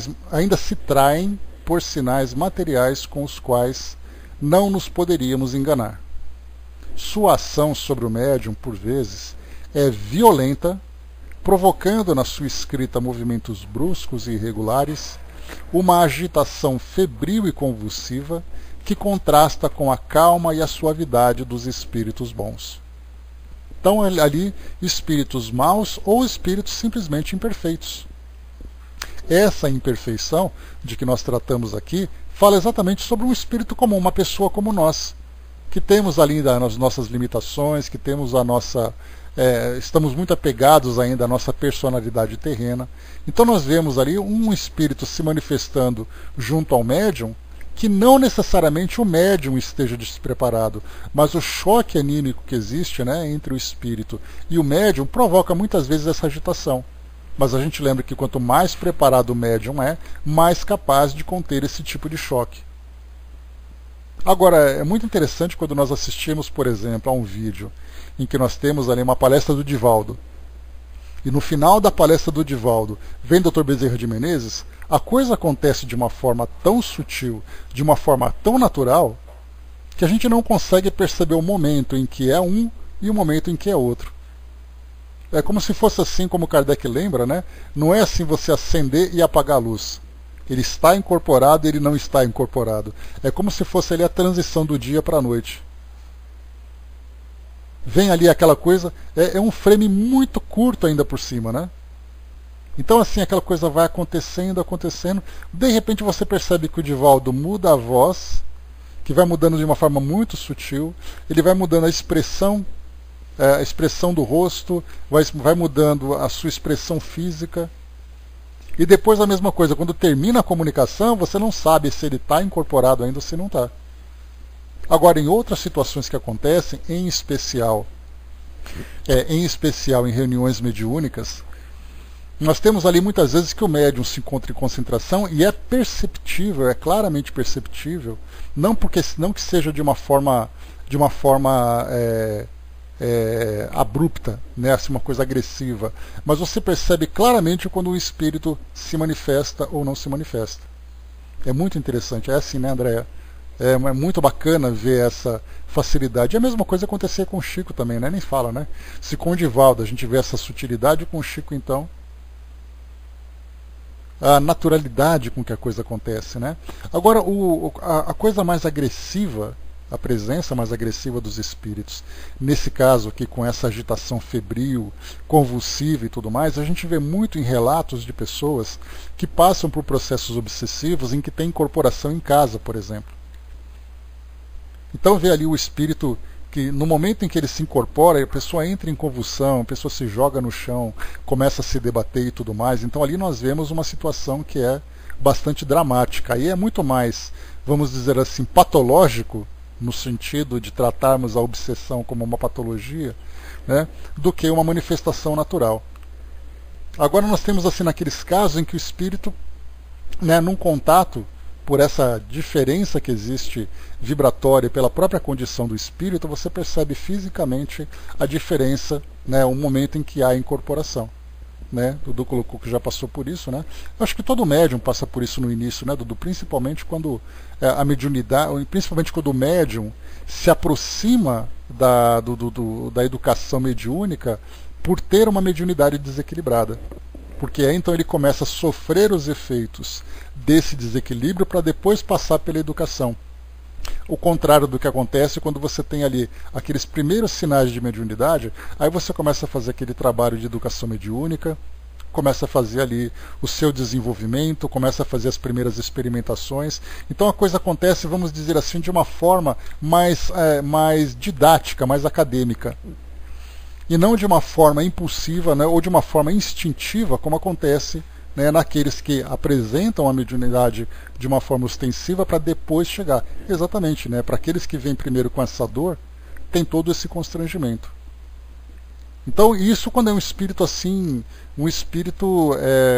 sinais materiais com os quais não nos poderíamos enganar. Sua ação sobre o médium, por vezes, é violenta, provocando na sua escrita movimentos bruscos e irregulares, uma agitação febril e convulsiva que contrasta com a calma e a suavidade dos espíritos bons. Então, ali, espíritos maus ou espíritos simplesmente imperfeitos. Essa imperfeição de que nós tratamos aqui fala exatamente sobre um espírito comum, uma pessoa como nós. que temos ainda as nossas limitações, que temos a nossa... estamos muito apegados ainda à nossa personalidade terrena. Então nós vemos ali um espírito se manifestando junto ao médium, que não necessariamente o médium esteja despreparado, mas o choque anímico que existe, né, entre o espírito e o médium provoca muitas vezes essa agitação. Mas a gente lembra que quanto mais preparado o médium é, mais capaz de conter esse tipo de choque. Agora, é muito interessante quando nós assistimos, por exemplo, a um vídeo em que nós temos ali uma palestra do Divaldo. E no final da palestra do Divaldo vem Dr. Bezerra de Menezes, a coisa acontece de uma forma tão sutil, de uma forma tão natural, que a gente não consegue perceber o momento em que é um e o momento em que é outro. É como se fosse assim, como Kardec lembra, né? Não é assim você acender e apagar a luz. Ele está incorporado e ele não está incorporado. É como se fosse ali a transição do dia para a noite. Vem ali aquela coisa, é um frame muito curto ainda por cima, né? Então assim, aquela coisa vai acontecendo, acontecendo. De repente você percebe que o Divaldo muda a voz, que vai mudando de uma forma muito sutil. Ele vai mudando a expressão do rosto, vai mudando a sua expressão física. E depois a mesma coisa, quando termina a comunicação, você não sabe se ele está incorporado ainda ou se não está. Agora, em outras situações que acontecem, em especial em reuniões mediúnicas, nós temos ali muitas vezes que o médium se encontra em concentração e é perceptível, é claramente perceptível, não que seja de uma forma abrupta, né, assim, uma coisa agressiva, mas você percebe claramente quando o espírito se manifesta ou não se manifesta. É muito interessante, é assim, né, Andréa? É muito bacana ver essa facilidade. E a mesma coisa acontecia com o Chico também, né? Nem fala, né? Se com o Divaldo a gente vê essa sutilidade, com o Chico, então, a naturalidade com que a coisa acontece, né? Agora, a coisa mais agressiva, a presença mais agressiva dos espíritos, nesse caso aqui com essa agitação febril, convulsiva e tudo mais, a gente vê muito em relatos de pessoas que passam por processos obsessivos em que tem incorporação em casa, por exemplo. Então vê ali o espírito que no momento em que ele se incorpora, a pessoa entra em convulsão, a pessoa se joga no chão, começa a se debater e tudo mais. Então ali nós vemos uma situação que é bastante dramática. Aí é muito mais, vamos dizer assim, patológico, no sentido de tratarmos a obsessão como uma patologia, né, do que uma manifestação natural. Agora nós temos assim naqueles casos em que o espírito, né, num contato, por essa diferença que existe vibratória pela própria condição do espírito, você percebe fisicamente a diferença, né, o momento em que há incorporação. Né? Dudu colocou que já passou por isso, né? Eu acho que todo médium passa por isso no início, né, Dudu? Principalmente quando a mediunidade, principalmente quando o médium se aproxima da educação mediúnica por ter uma mediunidade desequilibrada. Porque aí então ele começa a sofrer os efeitos desse desequilíbrio para depois passar pela educação. O contrário do que acontece quando você tem ali aqueles primeiros sinais de mediunidade, aí você começa a fazer aquele trabalho de educação mediúnica, começa a fazer ali o seu desenvolvimento, começa a fazer as primeiras experimentações. Então a coisa acontece, vamos dizer assim, de uma forma mais didática, mais acadêmica. E não de uma forma impulsiva, né, ou de uma forma instintiva, como acontece, né, naqueles que apresentam a mediunidade de uma forma ostensiva para depois chegar. Exatamente, né, para aqueles que vêm primeiro com essa dor, tem todo esse constrangimento. Então isso quando é um espírito assim, um espírito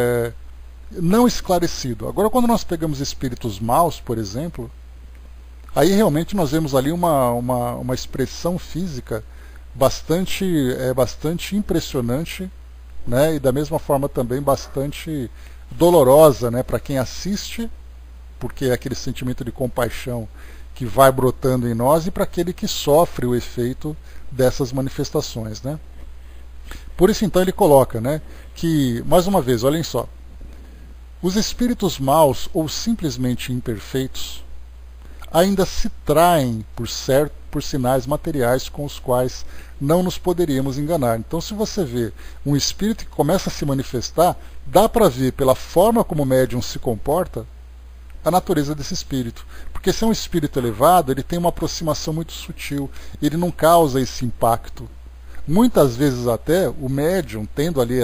não esclarecido. Agora quando nós pegamos espíritos maus, por exemplo, aí realmente nós vemos ali uma expressão física bastante impressionante, né, e da mesma forma também bastante dolorosa, né, para quem assiste, porque é aquele sentimento de compaixão que vai brotando em nós, e para aquele que sofre o efeito dessas manifestações, né. Por isso então ele coloca, né, que, mais uma vez, olhem só, os espíritos maus ou simplesmente imperfeitos ainda se traem por sinais materiais com os quais não nos poderíamos enganar. Então, se você vê um espírito que começa a se manifestar, dá para ver pela forma como o médium se comporta, a natureza desse espírito. Porque se é um espírito elevado, ele tem uma aproximação muito sutil, ele não causa esse impacto. Muitas vezes até o médium, tendo ali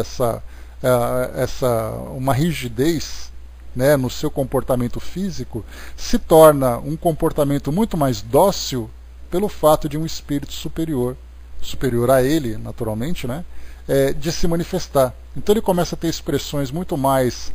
uma rigidez, né, no seu comportamento físico, se torna um comportamento muito mais dócil pelo fato de um espírito superior a ele, naturalmente, né, de se manifestar. Então ele começa a ter expressões muito mais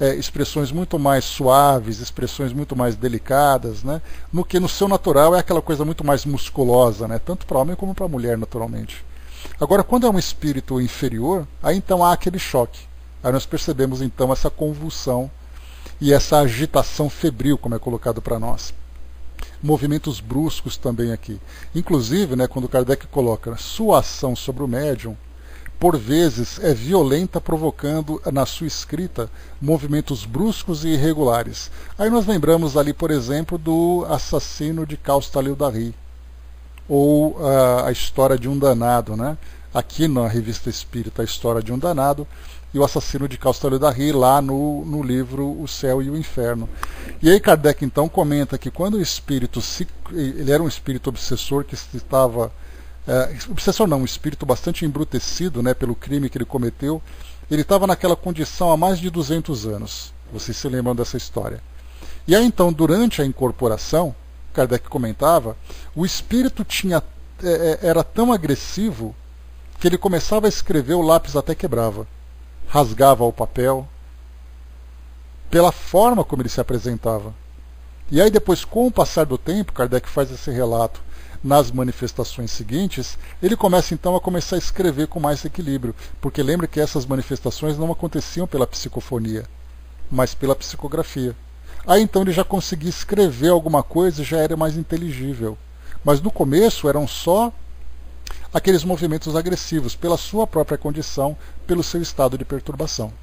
suaves, expressões muito mais delicadas, né, no que no seu natural é aquela coisa muito mais musculosa, né, tanto para homem como para mulher, naturalmente. Agora, quando é um espírito inferior, aí então há aquele choque. Aí nós percebemos então essa convulsão e essa agitação febril, como é colocado para nós. Movimentos bruscos também aqui. Inclusive, né, quando Kardec coloca sua ação sobre o médium, por vezes é violenta, provocando na sua escrita movimentos bruscos e irregulares. Aí nós lembramos ali, por exemplo, do assassino de Caustalil-Darry, ou a história de um danado, né? Aqui na Revista Espírita, a história de um danado, e o assassino de Caustalil-Darry lá no livro O Céu e o Inferno. E aí Kardec então comenta que quando o espírito ele era um espírito obsessor que estava obsessor não, um espírito bastante embrutecido, né, pelo crime que ele cometeu, ele estava naquela condição há mais de 200 anos. Vocês se lembram dessa história? E aí então, durante a incorporação, Kardec comentava, o espírito era tão agressivo que ele começava a escrever, o lápis até quebrava, rasgava o papel, pela forma como ele se apresentava. E aí depois, com o passar do tempo, Kardec faz esse relato nas manifestações seguintes, ele começa então a escrever com mais equilíbrio, porque lembre que essas manifestações não aconteciam pela psicofonia, mas pela psicografia. Aí então ele já conseguia escrever alguma coisa e já era mais inteligível. Mas no começo eram só aqueles movimentos agressivos, pela sua própria condição, pelo seu estado de perturbação.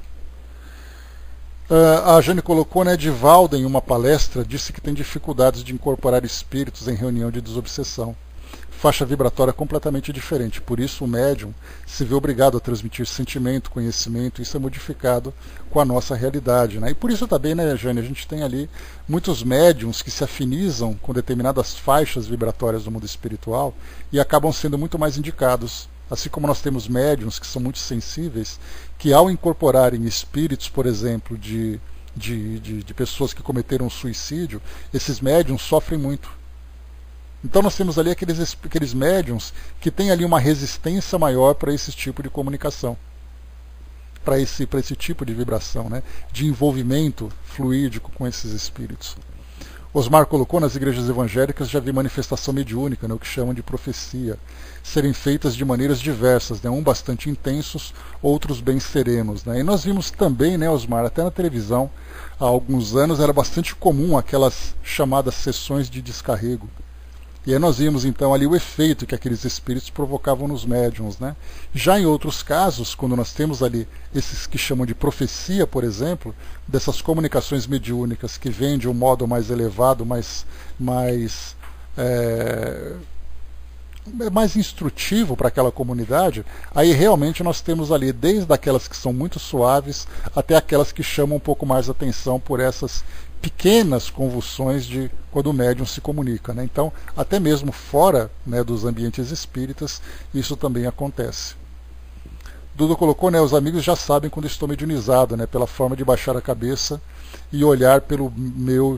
A Jane colocou, né, Divaldo, em uma palestra, disse que tem dificuldades de incorporar espíritos em reunião de desobsessão. Faixa vibratória completamente diferente, por isso o médium se vê obrigado a transmitir sentimento, conhecimento, isso é modificado com a nossa realidade, né? E por isso também, né, Jane, a gente tem ali muitos médiums que se afinizam com determinadas faixas vibratórias do mundo espiritual e acabam sendo muito mais indicados. Assim como nós temos médiums que são muito sensíveis, que ao incorporarem espíritos, por exemplo, de pessoas que cometeram suicídio, esses médiums sofrem muito. Então nós temos ali aqueles médiums que têm ali uma resistência maior para esse tipo de comunicação, para esse tipo de vibração, né, de envolvimento fluídico com esses espíritos. Osmar colocou, nas igrejas evangélicas já vi manifestação mediúnica, né, o que chamam de profecia, serem feitas de maneiras diversas, né, bastante intensos, outros bem serenos. Né. E nós vimos também, né, Osmar, até na televisão, há alguns anos era bastante comum aquelas chamadas sessões de descarrego. E aí nós vimos então ali o efeito que aqueles espíritos provocavam nos médiums, né? Já em outros casos, quando nós temos ali esses que chamam de profecia, por exemplo, dessas comunicações mediúnicas que vêm de um modo mais elevado, mais instrutivo para aquela comunidade, aí realmente nós temos ali desde aquelas que são muito suaves até aquelas que chamam um pouco mais atenção por essas pequenas convulsões de quando o médium se comunica, né? Então, até mesmo fora, né, dos ambientes espíritas, isso também acontece. Dudu colocou, né, os amigos já sabem quando estou mediunizado, né, pela forma de baixar a cabeça e olhar pelo meio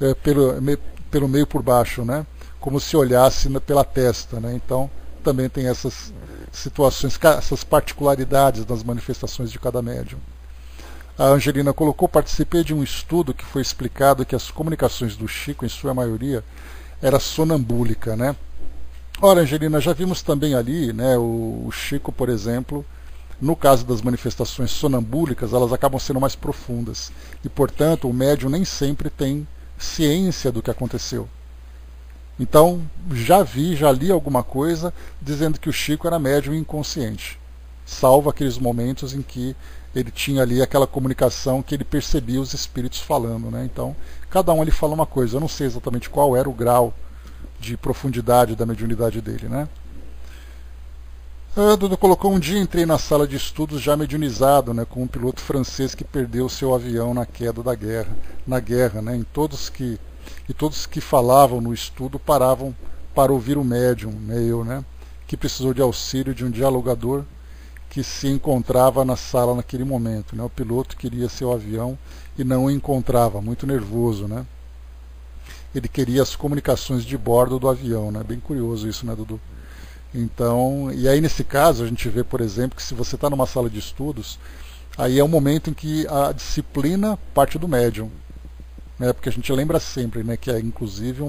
por baixo, né, como se olhasse pela testa, né? Então, também tem essas situações, essas particularidades das manifestações de cada médium. A Angelina colocou, participei de um estudo que foi explicado que as comunicações do Chico, em sua maioria, era sonambúlica, né? Ora, Angelina, já vimos também ali, né, o Chico, por exemplo, no caso das manifestações sonambúlicas, elas acabam sendo mais profundas. E, portanto, o médium nem sempre tem ciência do que aconteceu. Então, já li alguma coisa dizendo que o Chico era médium inconsciente, salvo aqueles momentos em que ele tinha ali aquela comunicação que ele percebia os espíritos falando, né? Então, cada um ali fala uma coisa. Eu não sei exatamente qual era o grau de profundidade da mediunidade dele, né? Dudu colocou: um dia entrei na sala de estudos já mediunizado, né, com um piloto francês que perdeu seu avião na queda na guerra, né, e todos que falavam no estudo paravam para ouvir o médium, né, que precisou de auxílio de um dialogador que se encontrava na sala naquele momento, né. O piloto queria seu avião e não o encontrava, muito nervoso, né. Ele queria as comunicações de bordo do avião, né. Bem curioso isso, né, Dudu? Então, e aí nesse caso a gente vê, por exemplo, que se você está numa sala de estudos, aí é um momento em que a disciplina parte do médium, né? Porque a gente lembra sempre, né, que é inclusive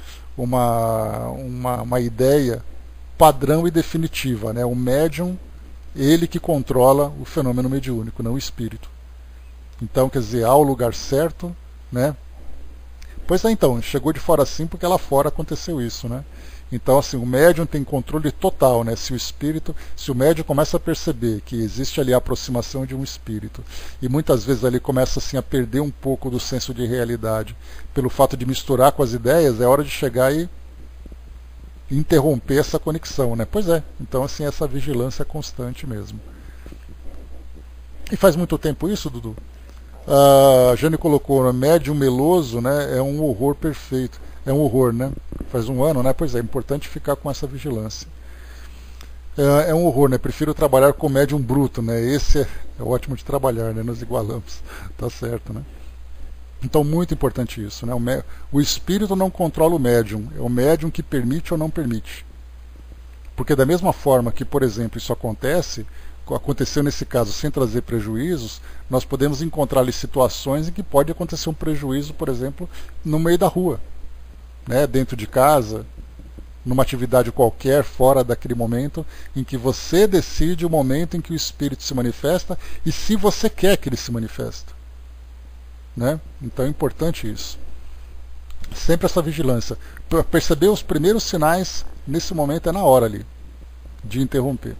uma ideia padrão e definitiva, né? O médium, ele que controla o fenômeno mediúnico, não o espírito. Então, quer dizer, há o lugar certo, né? Pois é, então, chegou de fora assim porque lá fora aconteceu isso, né? Então, assim, o médium tem controle total, né? Se o médium começa a perceber que existe ali a aproximação de um espírito, e muitas vezes ali começa assim a perder um pouco do senso de realidade, pelo fato de misturar com as ideias, é hora de chegar e interromper essa conexão, né? Pois é, então assim, essa vigilância é constante mesmo. E faz muito tempo isso, Dudu? A Jane colocou, né, médium meloso, né, é um horror perfeito. É um horror, né? Faz um ano, né? Pois é importante ficar com essa vigilância. É um horror, né? Prefiro trabalhar com médium bruto, né? Esse é ótimo de trabalhar, né? Nos igualamos. Tá certo, né? Então, muito importante isso, né? O espírito não controla o médium. É o médium que permite ou não permite. Porque da mesma forma que, por exemplo, isso aconteceu nesse caso sem trazer prejuízos, nós podemos encontrar ali situações em que pode acontecer um prejuízo, por exemplo, no meio da rua, né, dentro de casa, numa atividade qualquer, fora daquele momento em que você decide o momento em que o espírito se manifesta e se você quer que ele se manifeste, né? Então é importante isso. Sempre essa vigilância. Perceber os primeiros sinais, nesse momento é na hora ali de interromper.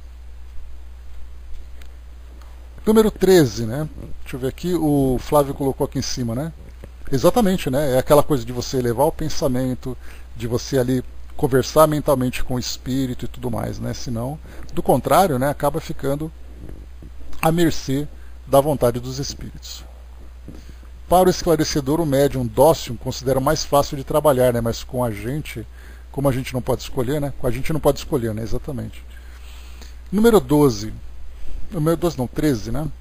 Número 13, né? Deixa eu ver aqui, o Flávio colocou aqui em cima, né? Exatamente, né? É aquela coisa de você elevar o pensamento, de você ali conversar mentalmente com o espírito e tudo mais, né? Senão, do contrário, né, acaba ficando à mercê da vontade dos espíritos. Para o esclarecedor, o médium dócil considera mais fácil de trabalhar, né? Mas com a gente, como a gente não pode escolher, né? Com a gente não pode escolher, né? Exatamente. Número 12. Número 12 não, 13, né?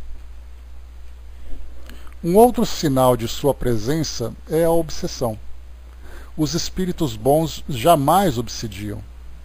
Um outro sinal de sua presença é a obsessão. Os espíritos bons jamais obsidiam.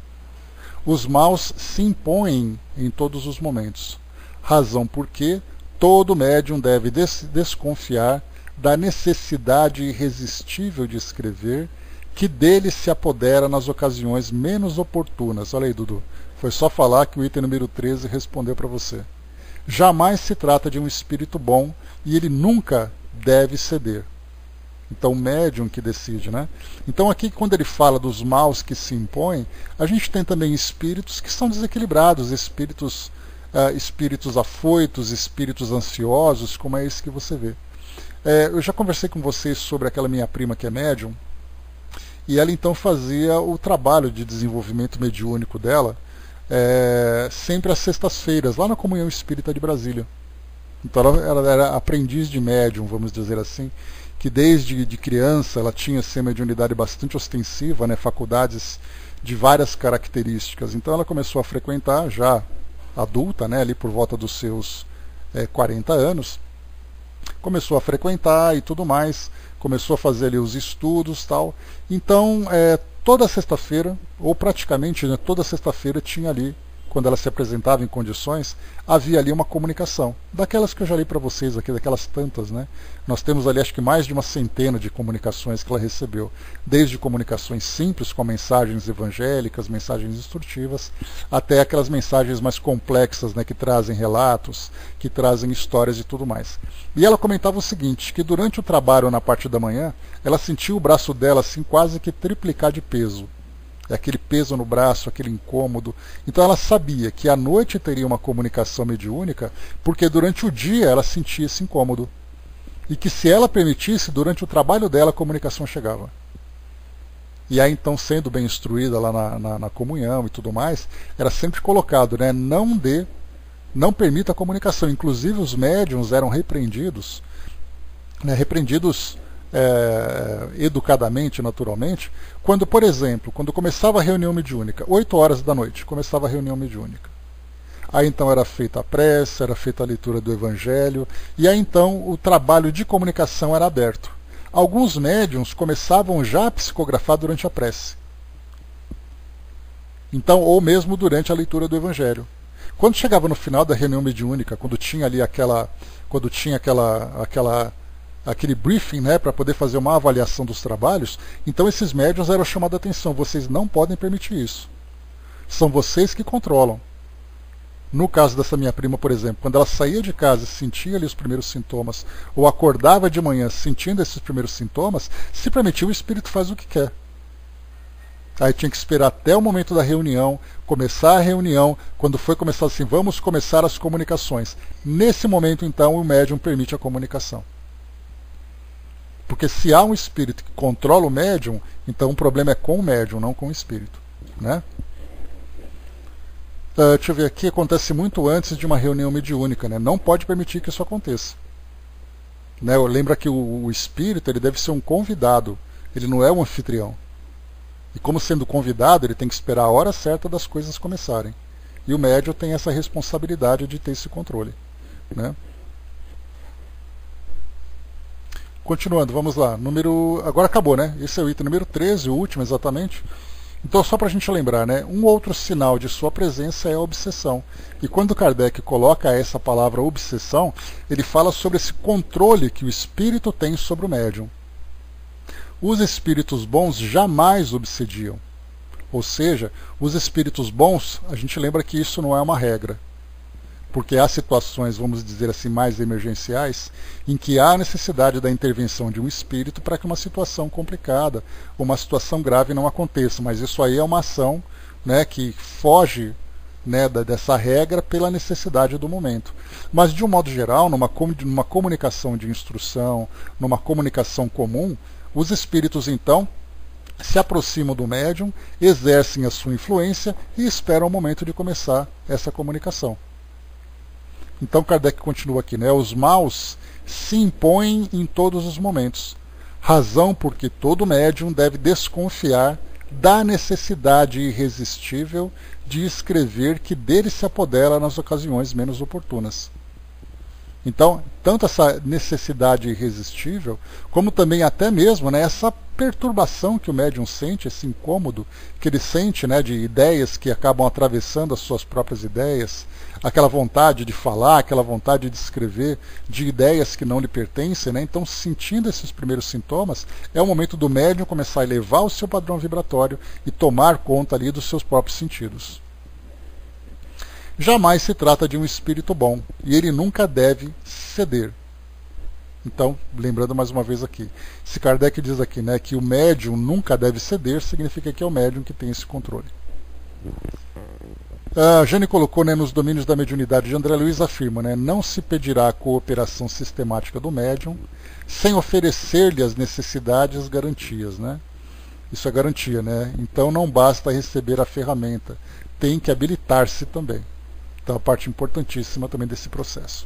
Os maus se impõem em todos os momentos, razão porque todo médium deve desconfiar da necessidade irresistível de escrever, que dele se apodera nas ocasiões menos oportunas. Olha aí, Dudu, foi só falar que o item número 13 respondeu para você. Jamais se trata de um espírito bom e ele nunca deve ceder. Então o médium que decide, né? Então aqui quando ele fala dos maus que se impõem, a gente tem também espíritos que são desequilibrados, espíritos afoitos, espíritos ansiosos, como é esse que você vê. Eu já conversei com vocês sobre aquela minha prima que é médium, e ela então fazia o trabalho de desenvolvimento mediúnico dela, sempre às sextas-feiras, lá na Comunhão Espírita de Brasília. Então ela era aprendiz de médium, vamos dizer assim, que desde de criança ela tinha assim, uma mediunidade bastante ostensiva, né, faculdades de várias características. Então ela começou a frequentar, já adulta, né, ali por volta dos seus 40 anos, começou a frequentar e tudo mais, começou a fazer ali os estudos e tal. Então, toda sexta-feira, ou praticamente, né, toda sexta-feira tinha ali, quando ela se apresentava em condições, havia ali uma comunicação, daquelas que eu já li para vocês aqui, daquelas tantas, né? Nós temos ali acho que mais de uma centena de comunicações que ela recebeu, desde comunicações simples, com mensagens evangélicas, mensagens instrutivas, até aquelas mensagens mais complexas, né, que trazem relatos, que trazem histórias e tudo mais. E ela comentava o seguinte, que durante o trabalho na parte da manhã, ela sentiu o braço dela assim quase que triplicar de peso. Aquele peso no braço, aquele incômodo. Então ela sabia que à noite teria uma comunicação mediúnica, porque durante o dia ela sentia esse incômodo. E que se ela permitisse, durante o trabalho dela, a comunicação chegava. E aí então, sendo bem instruída lá na comunhão e tudo mais, era sempre colocado, né, não permita a comunicação. Inclusive os médiuns eram repreendidos, né, educadamente, naturalmente, quando, por exemplo, quando começava a reunião mediúnica, 8 horas da noite, começava a reunião mediúnica. Aí então era feita a prece, era feita a leitura do Evangelho, e aí então o trabalho de comunicação era aberto. Alguns médiuns começavam já a psicografar durante a prece. Então, ou mesmo durante a leitura do Evangelho. Quando chegava no final da reunião mediúnica, quando tinha ali aquele briefing, né, para poder fazer uma avaliação dos trabalhos, então esses médiuns eram chamados a atenção: vocês não podem permitir isso. São vocês que controlam. No caso dessa minha prima, por exemplo, quando ela saía de casa e sentia ali os primeiros sintomas, ou acordava de manhã sentindo esses primeiros sintomas, se permitiu, o espírito faz o que quer. Aí tinha que esperar até o momento da reunião, começar a reunião, quando foi começar assim, vamos começar as comunicações. Nesse momento, então, o médium permite a comunicação. Porque se há um espírito que controla o médium, então o problema é com o médium, não com o espírito, né? Deixa eu ver aqui, acontece muito antes de uma reunião mediúnica, né? Não pode permitir que isso aconteça. Né? Lembra que o espírito ele deve ser um convidado, ele não é um anfitrião. E como sendo convidado, ele tem que esperar a hora certa das coisas começarem. E o médium tem essa responsabilidade de ter esse controle, né? Continuando, vamos lá. Agora acabou, né? Esse é o item número 13, o último exatamente. Então, só para a gente lembrar, né, um outro sinal de sua presença é a obsessão. E quando Kardec coloca essa palavra obsessão, ele fala sobre esse controle que o espírito tem sobre o médium. Os espíritos bons jamais obsediam. Ou seja, os espíritos bons, a gente lembra que isso não é uma regra. Porque há situações, vamos dizer assim, mais emergenciais, em que há necessidade da intervenção de um espírito para que uma situação complicada, uma situação grave não aconteça. Mas isso aí é uma ação, né, que foge, né, dessa regra pela necessidade do momento. Mas, de um modo geral, numa comunicação de instrução, numa comunicação comum, os espíritos, então, se aproximam do médium, exercem a sua influência e esperam o momento de começar essa comunicação. Então Kardec continua aqui, né? Os maus se impõem em todos os momentos, razão porque todo médium deve desconfiar da necessidade irresistível de escrever que dele se apodera nas ocasiões menos oportunas. Então, tanto essa necessidade irresistível, como também até mesmo, né, essa perturbação que o médium sente, esse incômodo que ele sente, né, de ideias que acabam atravessando as suas próprias ideias, aquela vontade de falar, aquela vontade de escrever, de ideias que não lhe pertencem, né? Então, sentindo esses primeiros sintomas, é o momento do médium começar a elevar o seu padrão vibratório e tomar conta ali dos seus próprios sentidos. Jamais se trata de um espírito bom, e ele nunca deve ceder. Então, lembrando mais uma vez aqui, se Kardec diz aqui, né, que o médium nunca deve ceder, significa que é o médium que tem esse controle. A Jane colocou, né, nos domínios da mediunidade de André Luiz, afirma, né, não se pedirá a cooperação sistemática do médium sem oferecer-lhe as necessidades e as garantias, né? Isso é garantia, né? Então não basta receber a ferramenta, tem que habilitar-se também. Então a parte importantíssima também desse processo.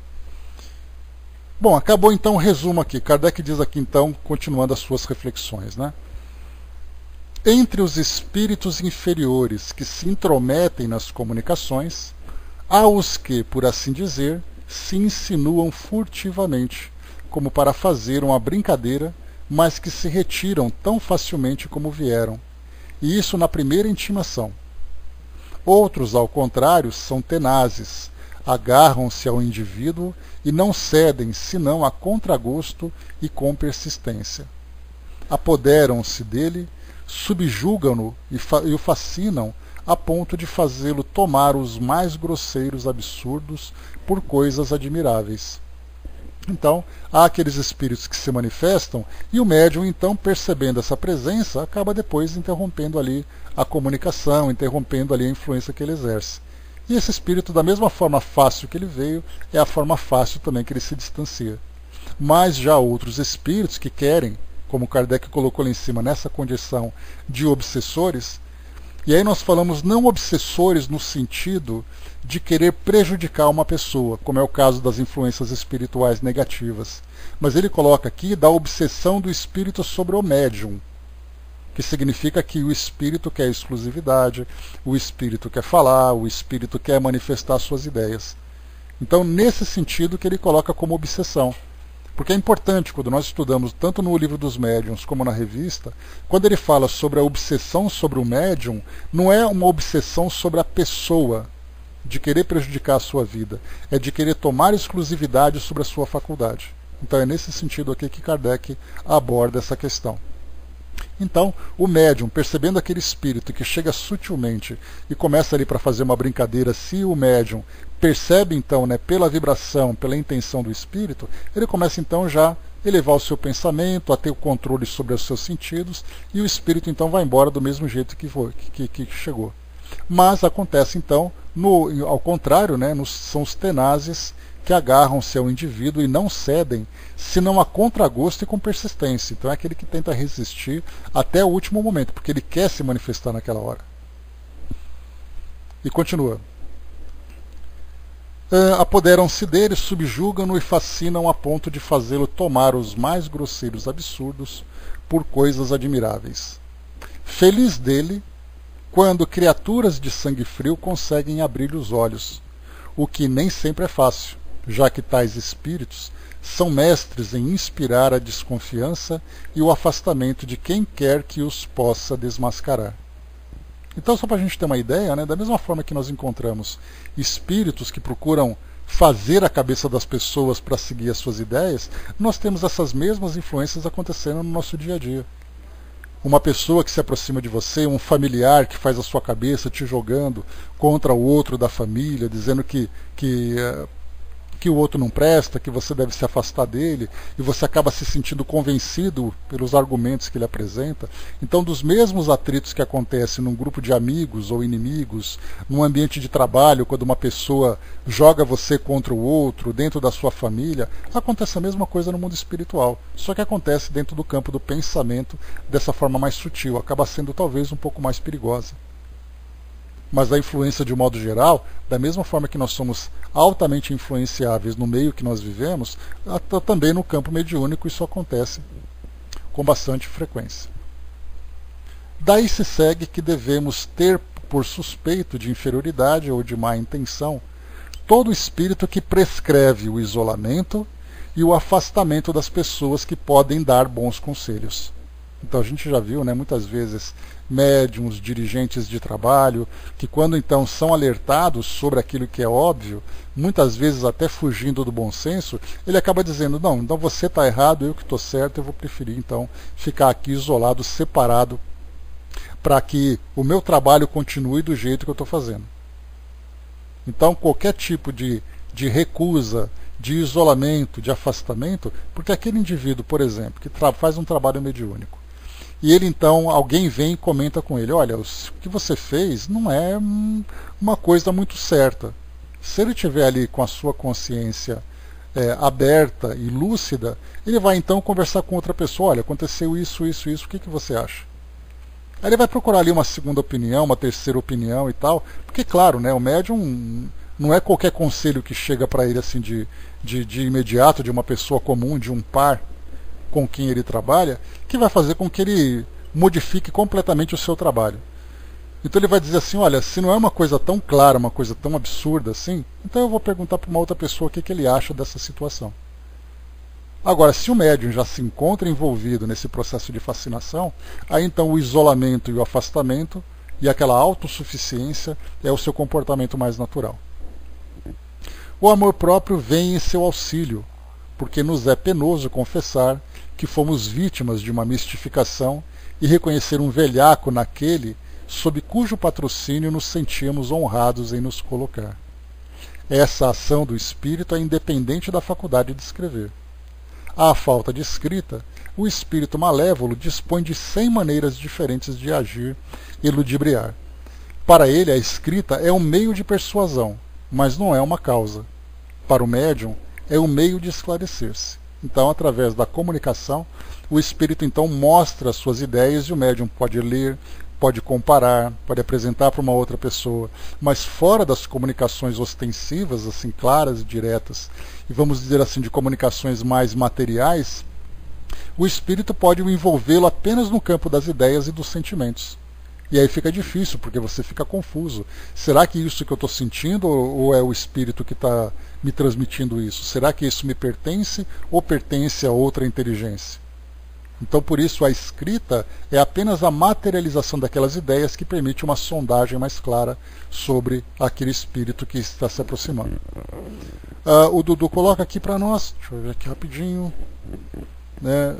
Bom, acabou então o resumo aqui. Kardec diz aqui então, continuando as suas reflexões, né? Entre os espíritos inferiores que se intrometem nas comunicações, há os que, por assim dizer, se insinuam furtivamente, como para fazer uma brincadeira, mas que se retiram tão facilmente como vieram, e isso na primeira intimação. Outros, ao contrário, são tenazes, agarram-se ao indivíduo e não cedem senão a contragosto e com persistência. Apoderam-se dele, subjugam-no e o fascinam a ponto de fazê-lo tomar os mais grosseiros absurdos por coisas admiráveis. Então, há aqueles espíritos que se manifestam e o médium, então, percebendo essa presença, acaba depois interrompendo ali a comunicação, interrompendo ali a influência que ele exerce. E esse espírito, da mesma forma fácil que ele veio, é a forma fácil também que ele se distancia. Mas já outros espíritos que querem como Kardec colocou lá em cima, nessa condição de obsessores. E aí nós falamos não obsessores no sentido de querer prejudicar uma pessoa, como é o caso das influências espirituais negativas. Mas ele coloca aqui da obsessão do espírito sobre o médium, que significa que o espírito quer exclusividade, o espírito quer falar, o espírito quer manifestar suas ideias. Então, nesse sentido que ele coloca como obsessão. Porque é importante, quando nós estudamos tanto no Livro dos Médiuns como na revista, quando ele fala sobre a obsessão sobre o médium, não é uma obsessão sobre a pessoa, de querer prejudicar a sua vida, é de querer tomar exclusividade sobre a sua faculdade. Então é nesse sentido aqui que Kardec aborda essa questão. Então, o médium, percebendo aquele espírito que chega sutilmente e começa ali para fazer uma brincadeira, se o médium percebe então, pela vibração, pela intenção do espírito, ele começa então já a elevar o seu pensamento, a ter o controle sobre os seus sentidos, e o espírito então vai embora do mesmo jeito que chegou. Mas acontece então, ao contrário, são os tenazes que agarram-se ao indivíduo e não cedem, senão a contragosto e com persistência. Então é aquele que tenta resistir até o último momento, porque ele quer se manifestar naquela hora. E continua. Apoderam-se dele, subjugam-no e fascinam a ponto de fazê-lo tomar os mais grosseiros absurdos por coisas admiráveis. Feliz dele, quando criaturas de sangue frio conseguem abrir os olhos, o que nem sempre é fácil, já que tais espíritos são mestres em inspirar a desconfiança e o afastamento de quem quer que os possa desmascarar. Então, só para a gente ter uma ideia, da mesma forma que nós encontramos espíritos que procuram fazer a cabeça das pessoas para seguir as suas ideias, nós temos essas mesmas influências acontecendo no nosso dia a dia. Uma pessoa que se aproxima de você, um familiar que faz a sua cabeça te jogando contra o outro da família, dizendo que o outro não presta, que você deve se afastar dele, e você acaba se sentindo convencido pelos argumentos que ele apresenta. Então, dos mesmos atritos que acontecem num grupo de amigos ou inimigos, num ambiente de trabalho, quando uma pessoa joga você contra o outro, dentro da sua família, acontece a mesma coisa no mundo espiritual. Só que acontece dentro do campo do pensamento, dessa forma mais sutil, acaba sendo talvez um pouco mais perigosa. Mas a influência, de um modo geral, da mesma forma que nós somos altamente influenciáveis no meio que nós vivemos, também no campo mediúnico isso acontece com bastante frequência. Daí se segue que devemos ter por suspeito de inferioridade ou de má intenção todo espírito que prescreve o isolamento e o afastamento das pessoas que podem dar bons conselhos. Então a gente já viu, muitas vezes, médiuns, dirigentes de trabalho, que quando então são alertados sobre aquilo que é óbvio, muitas vezes até fugindo do bom senso, ele acaba dizendo, não, então você está errado, eu que estou certo, eu vou preferir então ficar aqui isolado, separado, para que o meu trabalho continue do jeito que eu estou fazendo. Então qualquer tipo de recusa, de isolamento, de afastamento, porque aquele indivíduo, por exemplo, que faz um trabalho mediúnico, e ele então, alguém vem e comenta com ele, olha, o que você fez não é uma coisa muito certa. Se ele estiver ali com a sua consciência aberta e lúcida, ele vai então conversar com outra pessoa, olha, aconteceu isso, isso, isso, o que você acha? Aí ele vai procurar ali uma segunda opinião, uma terceira opinião e tal, porque claro, o médium não é qualquer conselho que chega para ele assim de imediato, de uma pessoa comum, de um par com quem ele trabalha, que vai fazer com que ele modifique completamente o seu trabalho. Então ele vai dizer assim, olha, se não é uma coisa tão clara, uma coisa tão absurda assim, então eu vou perguntar para uma outra pessoa o que ele acha dessa situação. Agora, se o médium já se encontra envolvido nesse processo de fascinação, aí então o isolamento e o afastamento e aquela autossuficiência é o seu comportamento mais natural. O amor próprio vem em seu auxílio, porque nos é penoso confessar que fomos vítimas de uma mistificação e reconhecer um velhaco naquele sob cujo patrocínio nos sentíamos honrados em nos colocar. Essa ação do espírito é independente da faculdade de escrever. À falta de escrita, o espírito malévolo dispõe de 100 maneiras diferentes de agir e ludibriar. Para ele, a escrita é um meio de persuasão, mas não é uma causa. Para o médium, é um meio de esclarecer-se. Então, através da comunicação, o espírito então mostra as suas ideias e o médium pode ler, pode comparar, pode apresentar para uma outra pessoa, mas fora das comunicações ostensivas, assim, claras e diretas, e vamos dizer assim, de comunicações mais materiais, o espírito pode envolvê-lo apenas no campo das ideias e dos sentimentos. E aí fica difícil, porque você fica confuso. Será que isso que eu estou sentindo ou é o espírito que está me transmitindo isso? Será que isso me pertence ou pertence a outra inteligência? Então, por isso, a escrita é apenas a materialização daquelas ideias que permite uma sondagem mais clara sobre aquele espírito que está se aproximando. O Dudu coloca aqui para nós, deixa eu ver aqui rapidinho, né?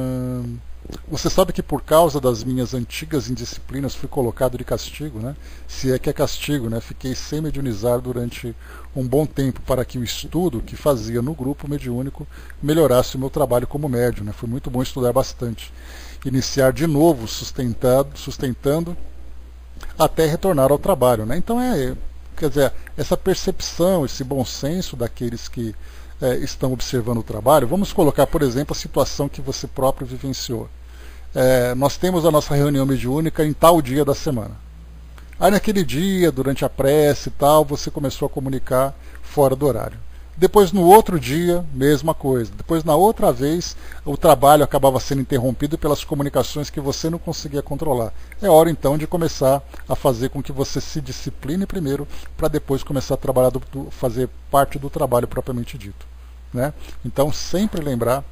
Você sabe que por causa das minhas antigas indisciplinas fui colocado de castigo, né? Se é que é castigo, né? Fiquei sem mediunizar durante um bom tempo para que o estudo que fazia no grupo mediúnico melhorasse o meu trabalho como médium, né? Foi muito bom estudar bastante. Iniciar de novo sustentando até retornar ao trabalho, né? Então quer dizer, essa percepção, esse bom senso daqueles que estão observando o trabalho. Vamos colocar, por exemplo, a situação que você próprio vivenciou. Nós temos a nossa reunião mediúnica em tal dia da semana. Aí naquele dia, durante a prece e tal, você começou a comunicar fora do horário. Depois no outro dia, mesma coisa. Depois na outra vez, o trabalho acabava sendo interrompido pelas comunicações que você não conseguia controlar. É hora então de começar a fazer com que você se discipline primeiro, para depois começar a trabalhar, fazer parte do trabalho propriamente dito, né? Então sempre lembrar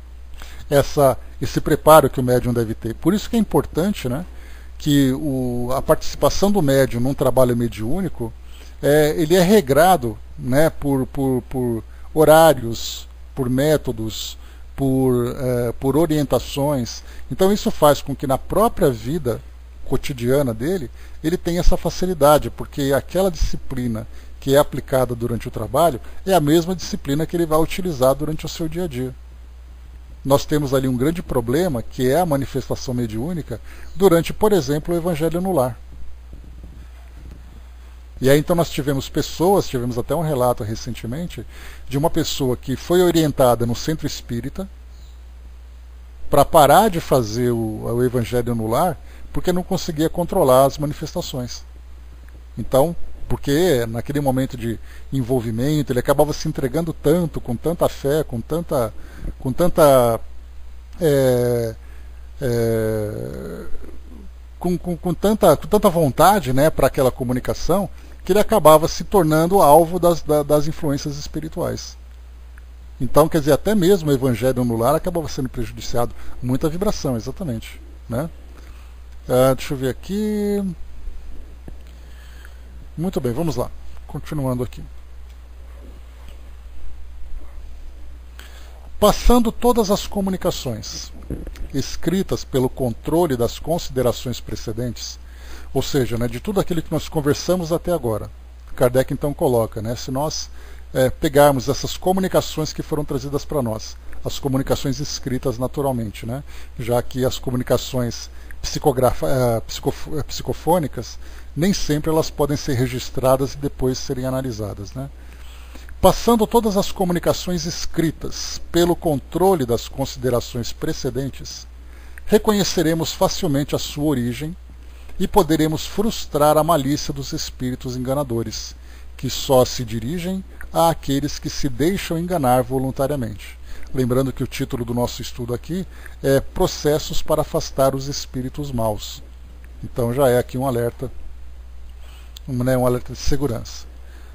esse preparo que o médium deve ter. Por isso que é importante, né, que a participação do médium num trabalho mediúnico, ele é regrado, né, por horários, por métodos, por orientações. Então isso faz com que na própria vida cotidiana dele, ele tenha essa facilidade, porque aquela disciplina que é aplicada durante o trabalho é a mesma disciplina que ele vai utilizar durante o seu dia a dia. Nós temos ali um grande problema, que é a manifestação mediúnica durante, por exemplo, o Evangelho no Lar. E aí então nós tivemos até um relato recentemente, de uma pessoa que foi orientada no centro espírita para parar de fazer o Evangelho no Lar, porque não conseguia controlar as manifestações. Então, porque naquele momento de envolvimento, ele acabava se entregando tanto, com tanta fé, com tanta vontade, né, para aquela comunicação, que ele acabava se tornando alvo das influências espirituais. Então, quer dizer, até mesmo o Evangelho no Lar acabava sendo prejudiciado. Muita vibração, exatamente, né? Deixa eu ver aqui. Muito bem, vamos lá. Continuando aqui. Passando todas as comunicações escritas pelo controle das considerações precedentes, ou seja, né, de tudo aquilo que nós conversamos até agora. Kardec então coloca, né, se nós pegarmos essas comunicações que foram trazidas para nós, as comunicações escritas naturalmente, né, já que as comunicações psicofônicas, nem sempre elas podem ser registradas e depois serem analisadas, né? Passando todas as comunicações escritas pelo controle das considerações precedentes, reconheceremos facilmente a sua origem e poderemos frustrar a malícia dos espíritos enganadores, que só se dirigem àqueles que se deixam enganar voluntariamente. Lembrando que o título do nosso estudo aqui é Processos para afastar os espíritos maus. Então já é aqui um alerta, um alerta de segurança.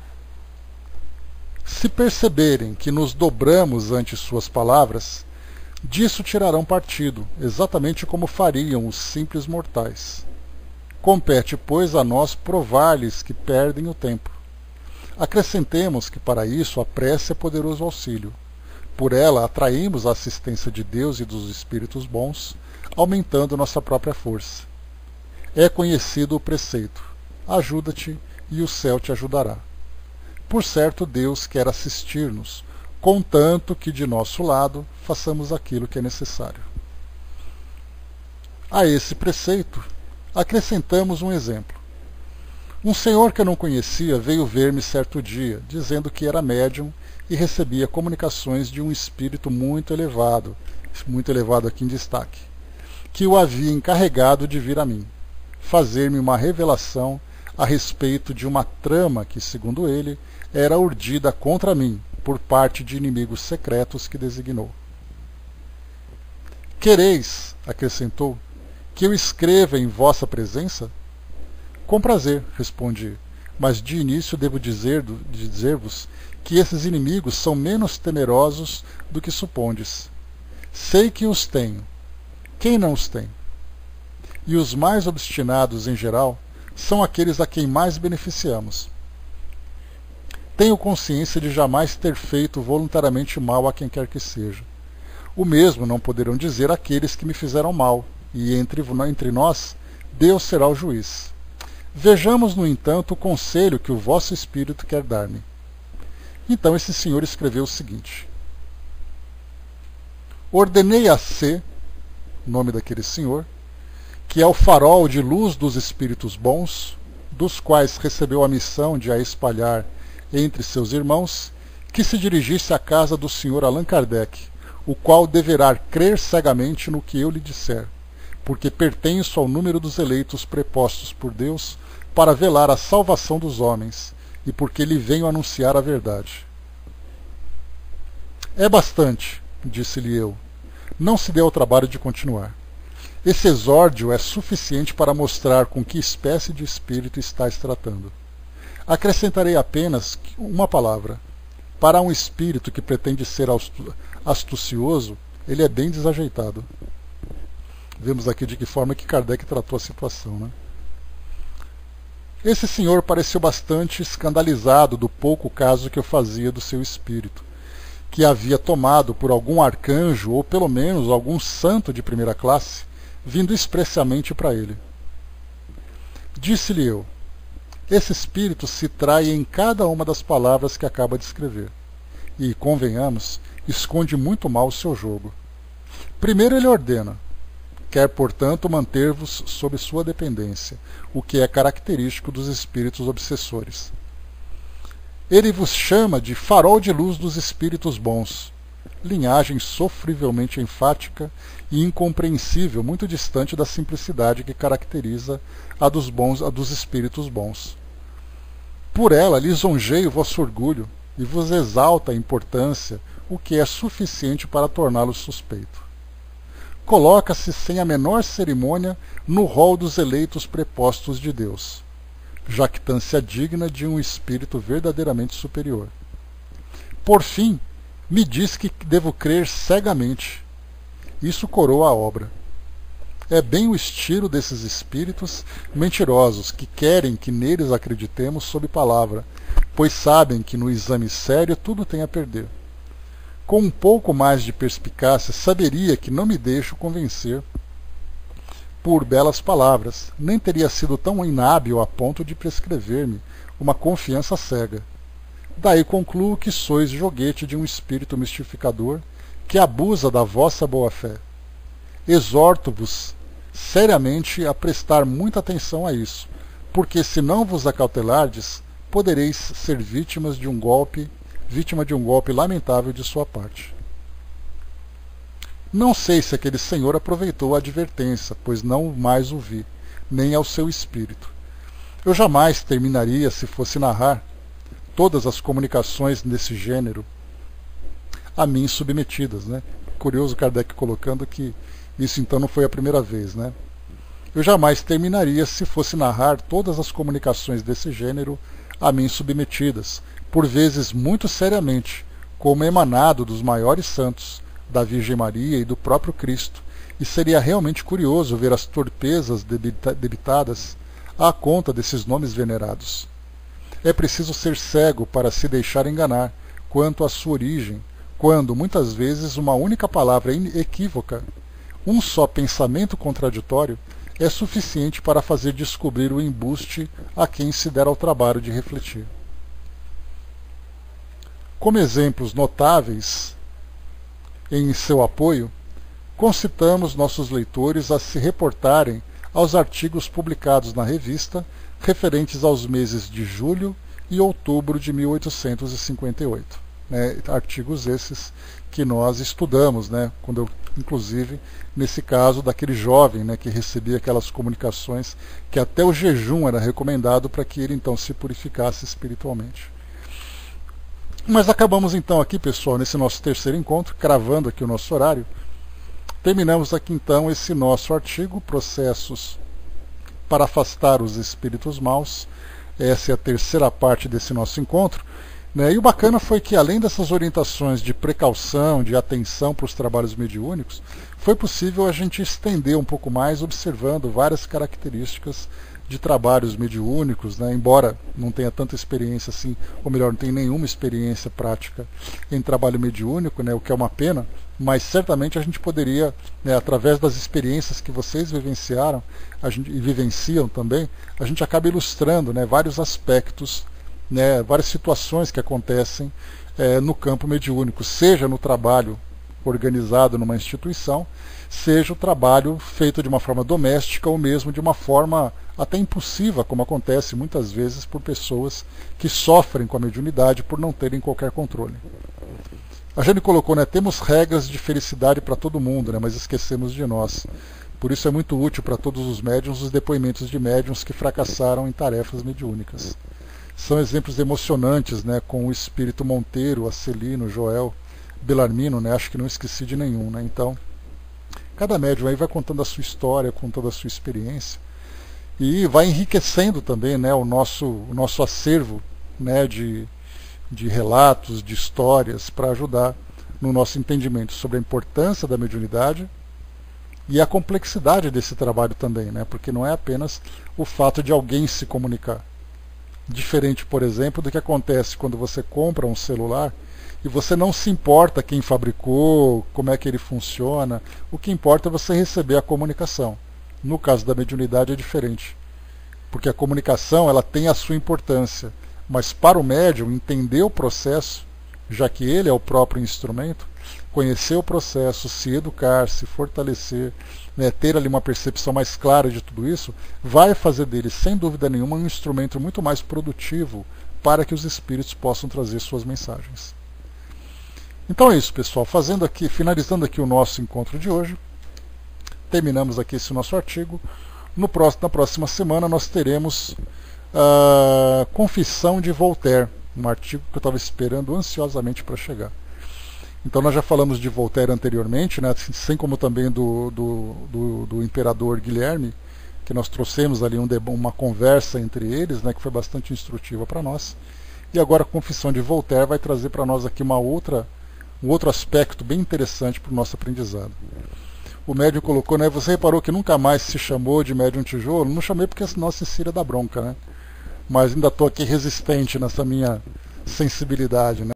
Se perceberem que nos dobramos ante suas palavras, disso tirarão partido, exatamente como fariam os simples mortais. Compete, pois, a nós provar-lhes que perdem o tempo. Acrescentemos que para isso a prece é poderoso auxílio. Por ela atraímos a assistência de Deus e dos espíritos bons, aumentando nossa própria força. É conhecido o preceito: ajuda-te e o céu te ajudará. Por certo, Deus quer assistir-nos, contanto que de nosso lado façamos aquilo que é necessário. A esse preceito, acrescentamos um exemplo. Um senhor que eu não conhecia veio ver-me certo dia, dizendo que era médium e recebia comunicações de um espírito muito elevado aqui em destaque, que o havia encarregado de vir a mim, fazer-me uma revelação a respeito de uma trama que, segundo ele, era urdida contra mim por parte de inimigos secretos que designou. Quereis, acrescentou, que eu escreva em vossa presença? Com prazer, respondi, mas de início devo dizer-vos que esses inimigos são menos temerosos do que supondes. Sei que os tenho. Quem não os tem? E os mais obstinados, em geral, são aqueles a quem mais beneficiamos. Tenho consciência de jamais ter feito voluntariamente mal a quem quer que seja. O mesmo não poderão dizer aqueles que me fizeram mal, e entre nós, Deus será o juiz. Vejamos, no entanto, o conselho que o vosso espírito quer dar-me. Então esse senhor escreveu o seguinte: ordenei a C, nome daquele senhor, que é o farol de luz dos espíritos bons, dos quais recebeu a missão de a espalhar entre seus irmãos, que se dirigisse à casa do senhor Allan Kardec, o qual deverá crer cegamente no que eu lhe disser, porque pertenço ao número dos eleitos prepostos por Deus para velar a salvação dos homens, e porque lhe venho anunciar a verdade. É bastante, disse-lhe eu. Não se dê ao trabalho de continuar. Esse exórdio é suficiente para mostrar com que espécie de espírito estáis tratando. Acrescentarei apenas uma palavra. Para um espírito que pretende ser astucioso, ele é bem desajeitado. Vemos aqui de que forma que Kardec tratou a situação, né? Esse senhor pareceu bastante escandalizado do pouco caso que eu fazia do seu espírito, que havia tomado por algum arcanjo ou pelo menos algum santo de primeira classe, vindo expressamente para ele. Disse-lhe eu: esse espírito se trai em cada uma das palavras que acaba de escrever, e, convenhamos, esconde muito mal o seu jogo. Primeiro ele ordena: quer, portanto, manter-vos sob sua dependência, o que é característico dos espíritos obsessores. Ele vos chama de farol de luz dos espíritos bons, linhagem sofrivelmente enfática e incompreensível, muito distante da simplicidade que caracteriza a dos espíritos bons. Por ela lisonjeia o vosso orgulho e vos exalta a importância, o que é suficiente para torná-lo suspeito. Coloca-se sem a menor cerimônia no rol dos eleitos prepostos de Deus, jactância digna de um espírito verdadeiramente superior. Por fim, me diz que devo crer cegamente. Isso coroa a obra. É bem o estilo desses espíritos mentirosos que querem que neles acreditemos sob palavra, pois sabem que no exame sério tudo tem a perder. Com um pouco mais de perspicácia, saberia que não me deixo convencer por belas palavras, nem teria sido tão inábil a ponto de prescrever-me uma confiança cega. Daí concluo que sois joguete de um espírito mistificador que abusa da vossa boa-fé. Exorto-vos seriamente a prestar muita atenção a isso, porque se não vos acautelardes, podereis ser vítima de um golpe lamentável de sua parte. Não sei se aquele senhor aproveitou a advertência, pois não mais o vi, nem ao seu espírito. Eu jamais terminaria, se fosse narrar, todas as comunicações desse gênero a mim submetidas, né? Curioso Kardec colocando que isso então não foi a primeira vez, né? Eu jamais terminaria, se fosse narrar todas as comunicações desse gênero a mim submetidas, por vezes muito seriamente, como emanado dos maiores santos, da Virgem Maria e do próprio Cristo, e seria realmente curioso ver as torpezas debitadas à conta desses nomes venerados. É preciso ser cego para se deixar enganar quanto à sua origem, quando, muitas vezes, uma única palavra equívoca, um só pensamento contraditório, é suficiente para fazer descobrir o embuste a quem se der ao trabalho de refletir. Como exemplos notáveis em seu apoio, concitamos nossos leitores a se reportarem aos artigos publicados na revista referentes aos meses de julho e outubro de 1858. Né? Artigos esses que nós estudamos, né? Quando eu, inclusive, nesse caso daquele jovem, né, que recebia aquelas comunicações que até o jejum era recomendado para que ele então se purificasse espiritualmente. Mas acabamos então aqui, pessoal, nesse nosso terceiro encontro, cravando aqui o nosso horário. Terminamos aqui então esse nosso artigo, Processos para afastar os espíritos maus. Essa é a terceira parte desse nosso encontro. Né? E o bacana foi que, além dessas orientações de precaução, de atenção para os trabalhos mediúnicos, foi possível a gente estender um pouco mais, observando várias características de trabalhos mediúnicos, né? Embora não tenha tanta experiência assim, ou melhor, não tenha nenhuma experiência prática em trabalho mediúnico, né? O que é uma pena, mas certamente a gente poderia, né, através das experiências que vocês vivenciaram e vivenciam também, a gente acaba ilustrando, né, vários aspectos, né, várias situações que acontecem no campo mediúnico, seja no trabalho organizado numa instituição, seja o trabalho feito de uma forma doméstica ou mesmo de uma forma até impulsiva, como acontece muitas vezes por pessoas que sofrem com a mediunidade por não terem qualquer controle. A Jane colocou, né, temos regras de felicidade para todo mundo, né, mas esquecemos de nós. Por isso é muito útil para todos os médiuns os depoimentos de médiuns que fracassaram em tarefas mediúnicas. São exemplos emocionantes, né, com o espírito Monteiro, Acelino, Joel, Belarmino, né, acho que não esqueci de nenhum. Né, então, cada médium aí vai contando a sua história, contando a sua experiência, e vai enriquecendo também, né, o nosso acervo, né, de relatos, de histórias, para ajudar no nosso entendimento sobre a importância da mediunidade e a complexidade desse trabalho também, né, porque não é apenas o fato de alguém se comunicar. Diferente, por exemplo, do que acontece quando você compra um celular e você não se importa quem fabricou, como é que ele funciona, o que importa é você receber a comunicação. No caso da mediunidade é diferente, porque a comunicação ela tem a sua importância, mas para o médium entender o processo, já que ele é o próprio instrumento, conhecer o processo, se educar, se fortalecer, né, ter ali uma percepção mais clara de tudo isso, vai fazer dele, sem dúvida nenhuma, um instrumento muito mais produtivo para que os espíritos possam trazer suas mensagens. Então é isso, pessoal. Finalizando aqui o nosso encontro de hoje, terminamos aqui esse nosso artigo. Na próxima semana nós teremos a Confissão de Voltaire, um artigo que eu estava esperando ansiosamente para chegar. Então nós já falamos de Voltaire anteriormente, né, assim como também do imperador Guilherme, que nós trouxemos ali uma conversa entre eles, né, que foi bastante instrutiva para nós. E agora a Confissão de Voltaire vai trazer para nós aqui um outro aspecto bem interessante para o nosso aprendizado. O médium colocou, né, você reparou que nunca mais se chamou de médium tijolo? Não chamei porque senão a Cecília dá bronca, né? Mas ainda estou aqui resistente nessa minha sensibilidade, né?